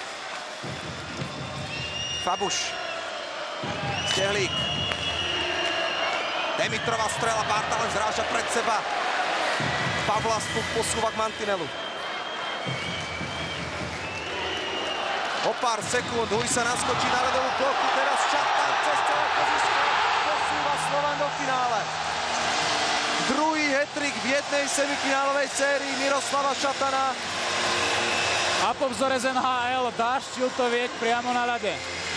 Speaker 1: Fabuš, Stehlík. Demitrova strela, Barta len zráža pred seba. Pavla Spuk posúva k mantinelu. O pár sekúnd Hujsa naskočí na ľadovú plochu, teraz Šatan cez celé kozisko posúva Slovan do finále. Druhý hat-trick v jednej semifinálovej sérii Miroslava Šatana.
Speaker 4: A po vzore z en há el dáš Čiltoviek priamo na ľade.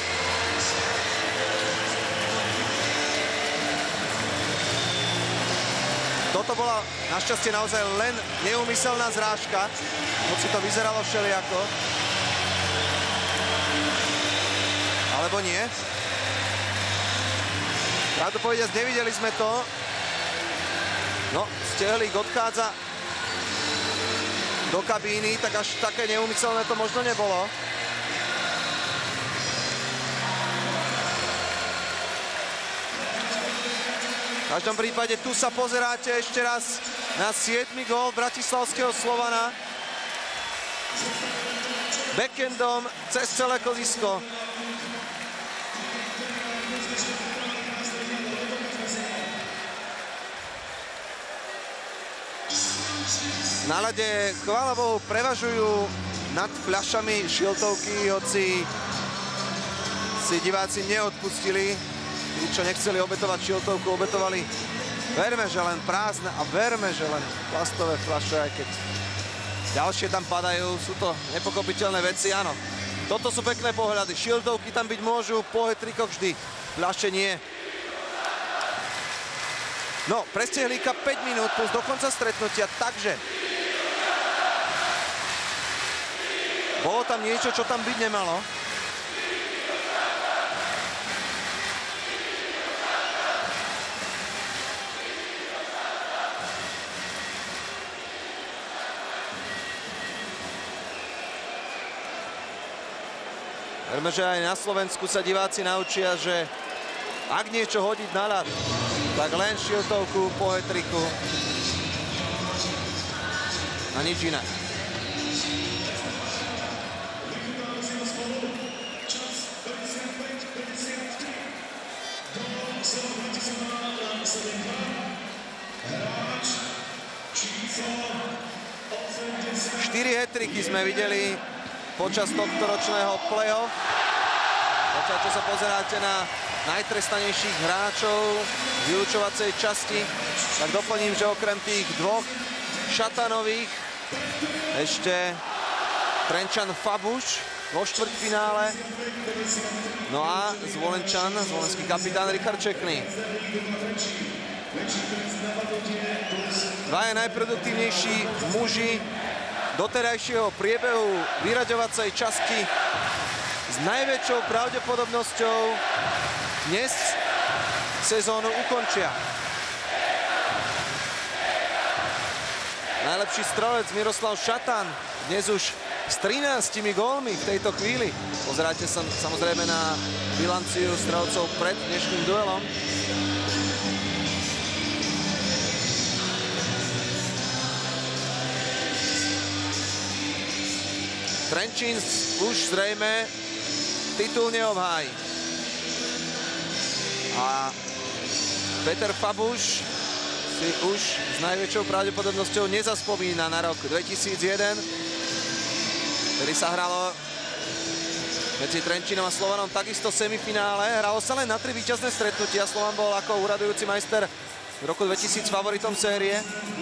Speaker 1: Toto bola našťastie naozaj len neúmyselná zrážka, hoci to vyzeralo všelijako. Alebo nie. Pravdu povediac, nevideli sme to. No, Stehlík odchádza do kabíny, tak až také neúmyselné to možno nebolo. V každom prípade tu sa pozeráte ešte raz na siedmy gól bratislavského Slovana. Backendom cez celé kozisko. Na ľade, chvála Bohu, prevažujú nad fľašami šiltovky, hoci si diváci neodpustili. Tí, čo nechceli obetovať šiltovku, obetovali. Verme, že len prázdne a verme, že len plastové fľaše, aj keď ďalšie tam padajú. Sú to nepochopiteľné veci, áno. Toto sú pekné pohľady. Šiltovky tam byť môžu, po hat-trickoch vždy. Fľaše nie. No, pre Stehlíka päť minút plus do konca stretnutia, takže bolo tam niečo, čo tam byť nemalo. Verme, že aj na Slovensku sa diváci naučia, že ak niečo hodiť na ľad, tak len šiltovku po hat-tricku a nič iné. Štyri hat-tricky sme videli počas tohto ročného play-off. Zatiaľ, čo sa pozeráte na najtrestanejších hráčov v vylučovacej časti, tak doplním, že okrem tých dvoch Šatanových ešte Trenčan Fabuš vo štvrťfinále. No a Zvolenčan, zvolenský kapitán Richard Čekný. Dvaja najproduktívnejší muži doterajšieho priebehu vyraďovacej časti s najväčšou pravdepodobnosťou dnes sezónu ukončia. Najlepší strelec Miroslav Šatan dnes už s trinástimi gólmi v tejto chvíli. Pozeráte sa samozrejme na bilanciu strelcov pred dnešným duelom. Trenčín už zrejme titul neobhájí. A Peter Fabuš si už s najväčšou pravdepodobnosťou nezaspomína na rok dvetisícjeden, ktorý sa hralo medzi Trenčínom a Slovanom takisto semifinále. Hralo sa len na tri víťazné stretnutia. Slovan bol ako uradujúci majster v roku dvetisíc favoritom série.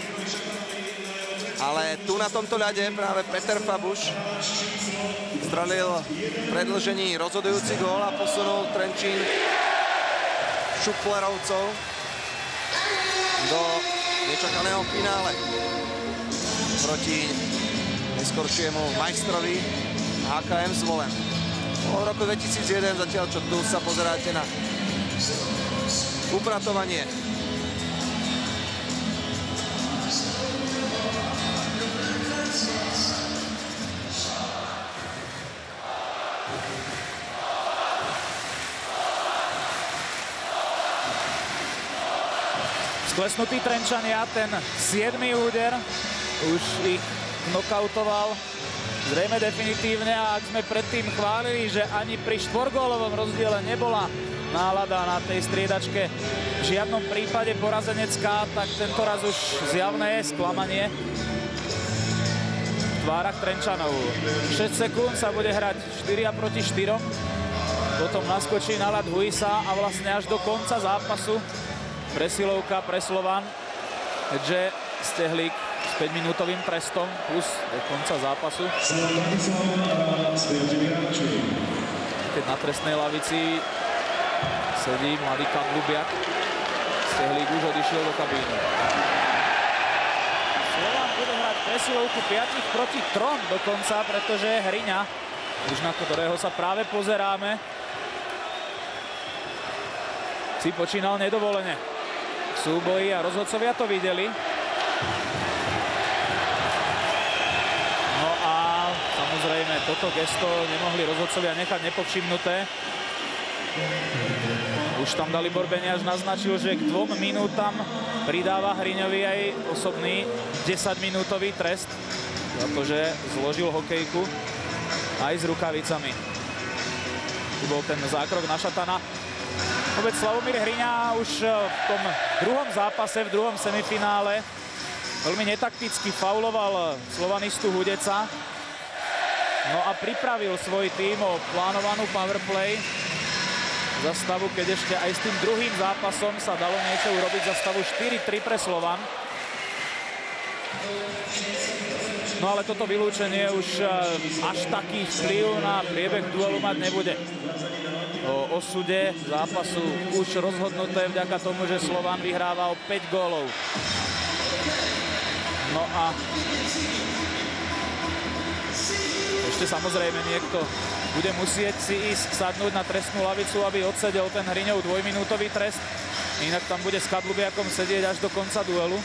Speaker 1: Ale tu na tomto ľade práve Peter Fabuš strelil v predĺžení rozhodujúci gól a posunul Trenčín Šuplerovcov do nečakaného finále proti neskoršiemu majstrovi há ká em Zvolen. V roku dvetisícjeden, zatiaľ čo tu sa pozeráte na upratovanie.
Speaker 4: Klesnutí Trenčania, ten siedmy úder už ich knockoutoval zrejme definitívne, a ak sme predtým chválili, že ani pri štvorgólovom rozdiele nebola nálada na tej striedačke v žiadnom prípade porazenecká, tak tento raz už zjavné je sklamanie v tvárach Trenčanov. šesť sekúnd sa bude hrať štyri proti štyrom, potom naskočí na ľad Huisa a vlastne až do konca zápasu presilovka pre Slovan, keďže Stehlík s päťminútovým trestom plus do konca zápasu. Keď na trestnej lavici sedí mladý Kadlubiak, Stehlík už odišiel do kabíny. Slovan bude hrať presilovku päť proti trom dokonca, pretože Hriňa, už na ktorého sa práve pozeráme, si počínal nedovolene v súboji a rozhodcovia to videli. No a samozrejme toto gesto nemohli rozhodcovia nechať nepovšimnuté. Už tam Dalibor Beniaš naznačil, že k dvom minútam pridáva Hriňovi aj osobný desaťminútový trest za to, že zložil hokejku aj s rukavicami. Tu bol ten zákrok na Šatana. Vôbec Slavomír Hriňa už v tom druhom zápase, v druhom semifinále veľmi netakticky fauloval slovanistu Hudeca. No a pripravil svoj tím o plánovanú powerplay za stavu, keď ešte aj s tým druhým zápasom sa dalo niečo urobiť, za stavu štyri tri pre Slovan. No ale toto vylúčenie už až taký vplyv na priebeh duelu mať nebude. O osude zápasu už rozhodnuté vďaka tomu, že Slovan vyhráva o päť gólov. No a ešte samozrejme niekto bude musieť si ísť sadnúť na trestnú lavicu, aby odsedel ten Hriňov dvojminútový trest. Inak tam bude s Kadlubiakom sedieť až do konca duelu.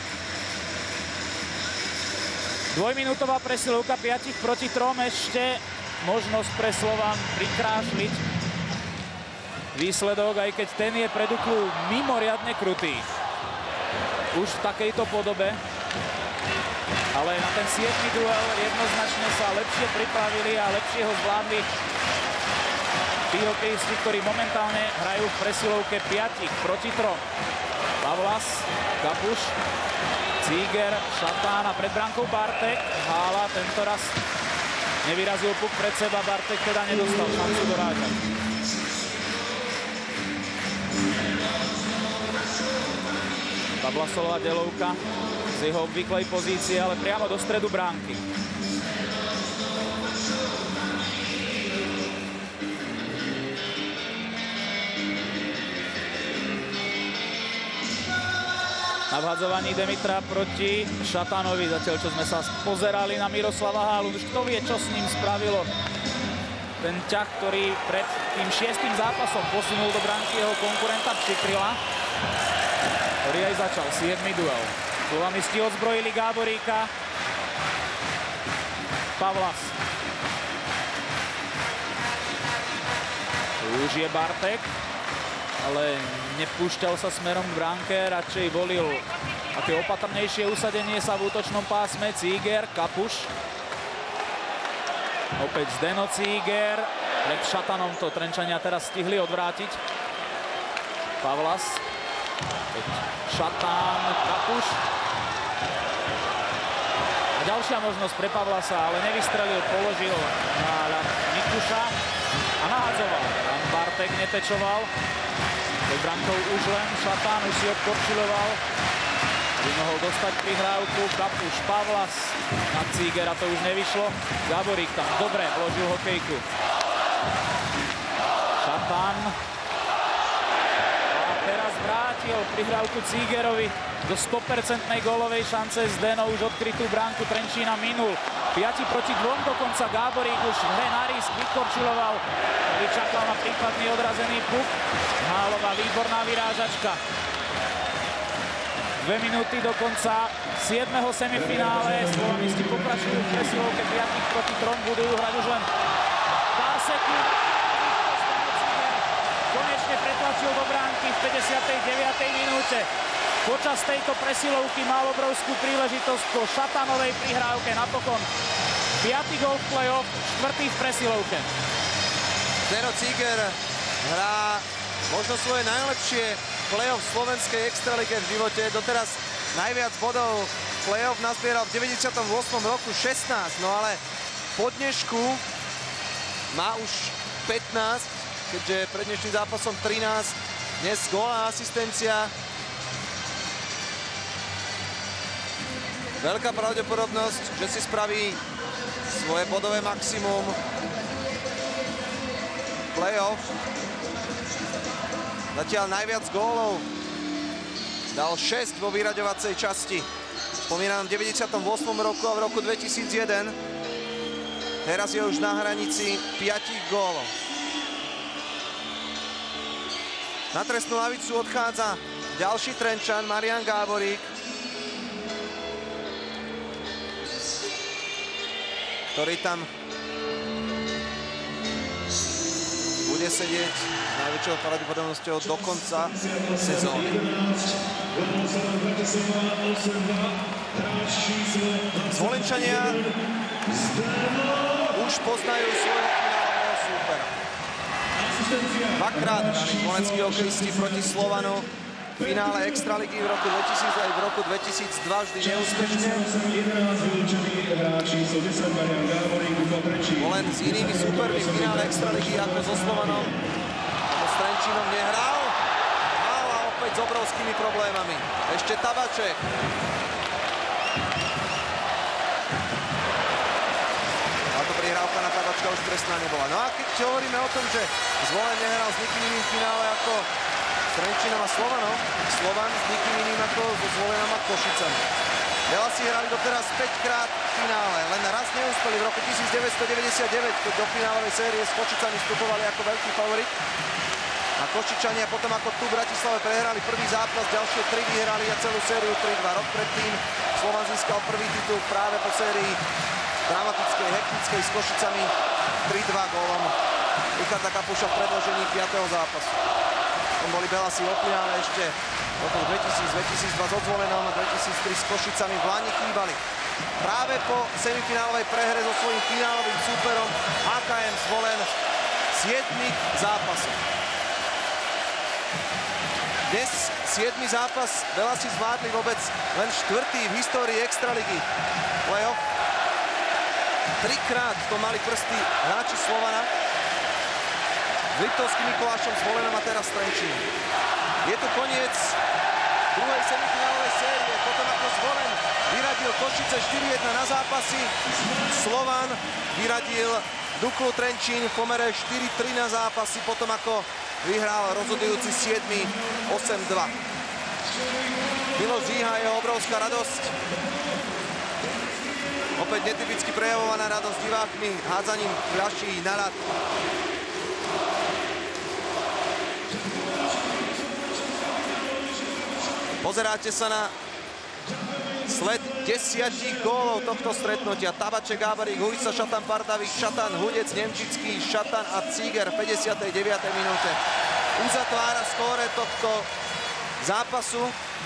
Speaker 4: Dvojminútová presilovka päť proti trom, ešte možnosť pre Slovan prikrášliť výsledok, aj keď ten je pre Duklu mimoriadne krutý. Už v takejto podobe. Ale na ten siedmy duel jednoznačne sa lepšie pripravili a lepšie ho zvládli tí hokejisti, ktorí momentálne hrajú v presilovke päť proti trom. Pavlas, Kapuš, Cíger, Šatán a pred bránkou Bartek. Hála tento raz nevyrazil puk pred seba, Bartek teda nedostal šancu dorážať. Pavlasová delovka z jeho obvyklej pozície, ale priamo do stredu bránky. Na vhadzovaní Demitra proti Šatanovi, zatiaľ čo sme sa pozerali na Miroslava Hálu. Už kto vie, čo s ním spravilo ten ťah, ktorý pred tým šiestým zápasom posunul do bránky jeho konkurenta Pšikryla, ktorý aj začal siedmy duel. Slovanisti odzbrojili Gáboríka. Pavlas. Už je Bartek, ale nepúšťal sa smerom k bránke, radšej volil aké opatrnejšie usadenie sa v útočnom pásme. Cíger, Kapuš. Opäť Zdeno Cíger. Pred Šatanom to Trenčania teraz stihli odvrátiť. Pavlas. Šatán, Kapuš. A ďalšia možnosť pre Pavlasa, ale nevystrelil, položil na ľad Mikuša a nahádzoval. Tam Bartek netečoval. Pod brankou už len Šatán, už si odkorčiloval. By mohol dostať prihrávku. Kapuš, Pavlas na Cígera, to už nevyšlo. Gáborík tam dobre vložil hokejku. Šatán. Teraz vrátil prihrávku Cígerovi do sto percent gólovej šance. Zdeno už odkrytú bránku Trenčína minul. päť proti dvom dokonca. Gáborík už v hre na risk vykorčiloval. Vyčakal na prípadný odrazený puk. Hálová výborná vyrážačka. Dve minúty do konca siedmeho semifinále. Slovanisti pokračujú v presilovke päť proti trom. Budú hrať už len pár sekúnd. Konečne pretlačil do bránky v päťdesiatej deviatej minúte. počas tejto presilovky mal obrovskú príležitosť po šatanovej prihrávke napokon. Piatý gól v play-off, štvrtý v presilovke.
Speaker 1: Zdeno Cíger hrá možno svoje najlepšie play-off v slovenskej extralíge v živote. Doteraz najviac bodov play-off nazbieral v deväťdesiatom ôsmom roku šestnásť, no ale po dnešku má už pätnásť, keďže pred dnešným zápasom trinásť, dnes gól a asistencia. Veľká pravdepodobnosť, že si spraví svoje bodové maximum play-off. Zatiaľ najviac gólov dal šesť vo vyraďovacej časti. Spomínam v deväťdesiatom ôsmom roku a v roku dvetisícjeden. Teraz je už na hranici piatich gólov. Na trestnú lavicu odchádza ďalší Trenčan, Marian Gáborík, ktorý tam bude sedieť s najväčšou pravdepodobnosťou do konca sezóny. Zvolenčania už poznajú svojho finálového súpera. Dvakrát hrali zvolenskí hokejisti proti Slovanu v finále extraligy v roku dvetisíc aj v roku dvetisícdva, vždy neúspešne. Len s inými súpermi v finále extraligy ako so Slovanom. So Trenčínom nehral. Mal a opäť s obrovskými problémami. Ešte Tabaček. Táto prihrávka na Tabačka už trestná nebola. No a keď hovoríme o tom, že Zvolen nehral s nikým iným v finále ako s Trenčínom a Slovanom, Slovan s nikým iným ako so Zvolenom a Košicami. Velasi hrali doteraz päťkrát v finále, len raz neúspeli v roku devätnásťstodeväťdesiatdeväť, keď do finálovej série s Košicami vstupovali ako veľký favorit. A Košičania potom ako tu v Bratislave prehrali prvý zápas, ďalšie tri vyhrali a celú sériu tri dva. Rok predtým Slovan získal prvý titul práve po sérii dramatickej, hektickej s Košicami tri dva gólom Richarda Kapuša v predĺžení piateho zápasu. Potom boli Velasi vo finále ešte v roku dvetisíc, dvetisícdva so Zvolenom a dvetisíctri s Košicami v Lani chýbali. Práve po semifinálovej prehre so svojím finálovým súperom á ká em Zvolen siedmich zápasov. Dnes siedmy zápas Velasi zvládli vôbec len štvrtý v histórii extraligy play-off. Trikrát to mali prsty hráči Slovana s Liptovským Mikulášom, Zvolenom a teraz Trenčínom. Je tu koniec druhej semifinálovej série. Potom ako Zvolen vyradil Košice štyri jedna na zápasy, Slovan vyradil Duklu Trenčín v pomere štyri tri na zápasy, potom ako vyhral rozhodujúci siedmy osem dva. Miloš Zíha, jeho obrovská radosť. Opäť netypicky prejavovaná radosť divákmi, hádzaním fľaší na rad. Pozeráte sa na sled desiatich gólov tohto stretnutia. Tabaček, Gáborík, Hujica, Šatan, Pardavik, Šatan, Hudec, Nemčický, Šatan a Cíger v päťdesiatej deviatej minúte. Uzatvára skóre tohto zápasu,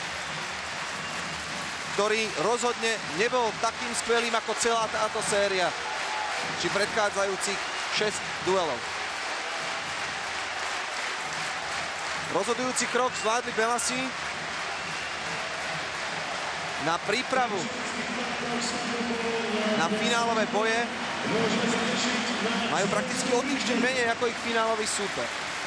Speaker 1: ktorý rozhodne nebol takým skvelým ako celá táto séria, či predchádzajúcich šesť duelov. Rozhodujúci krok zvládli Velasi. Na prípravu na finálové boje majú prakticky o týždeň menej ako ich finálový súper.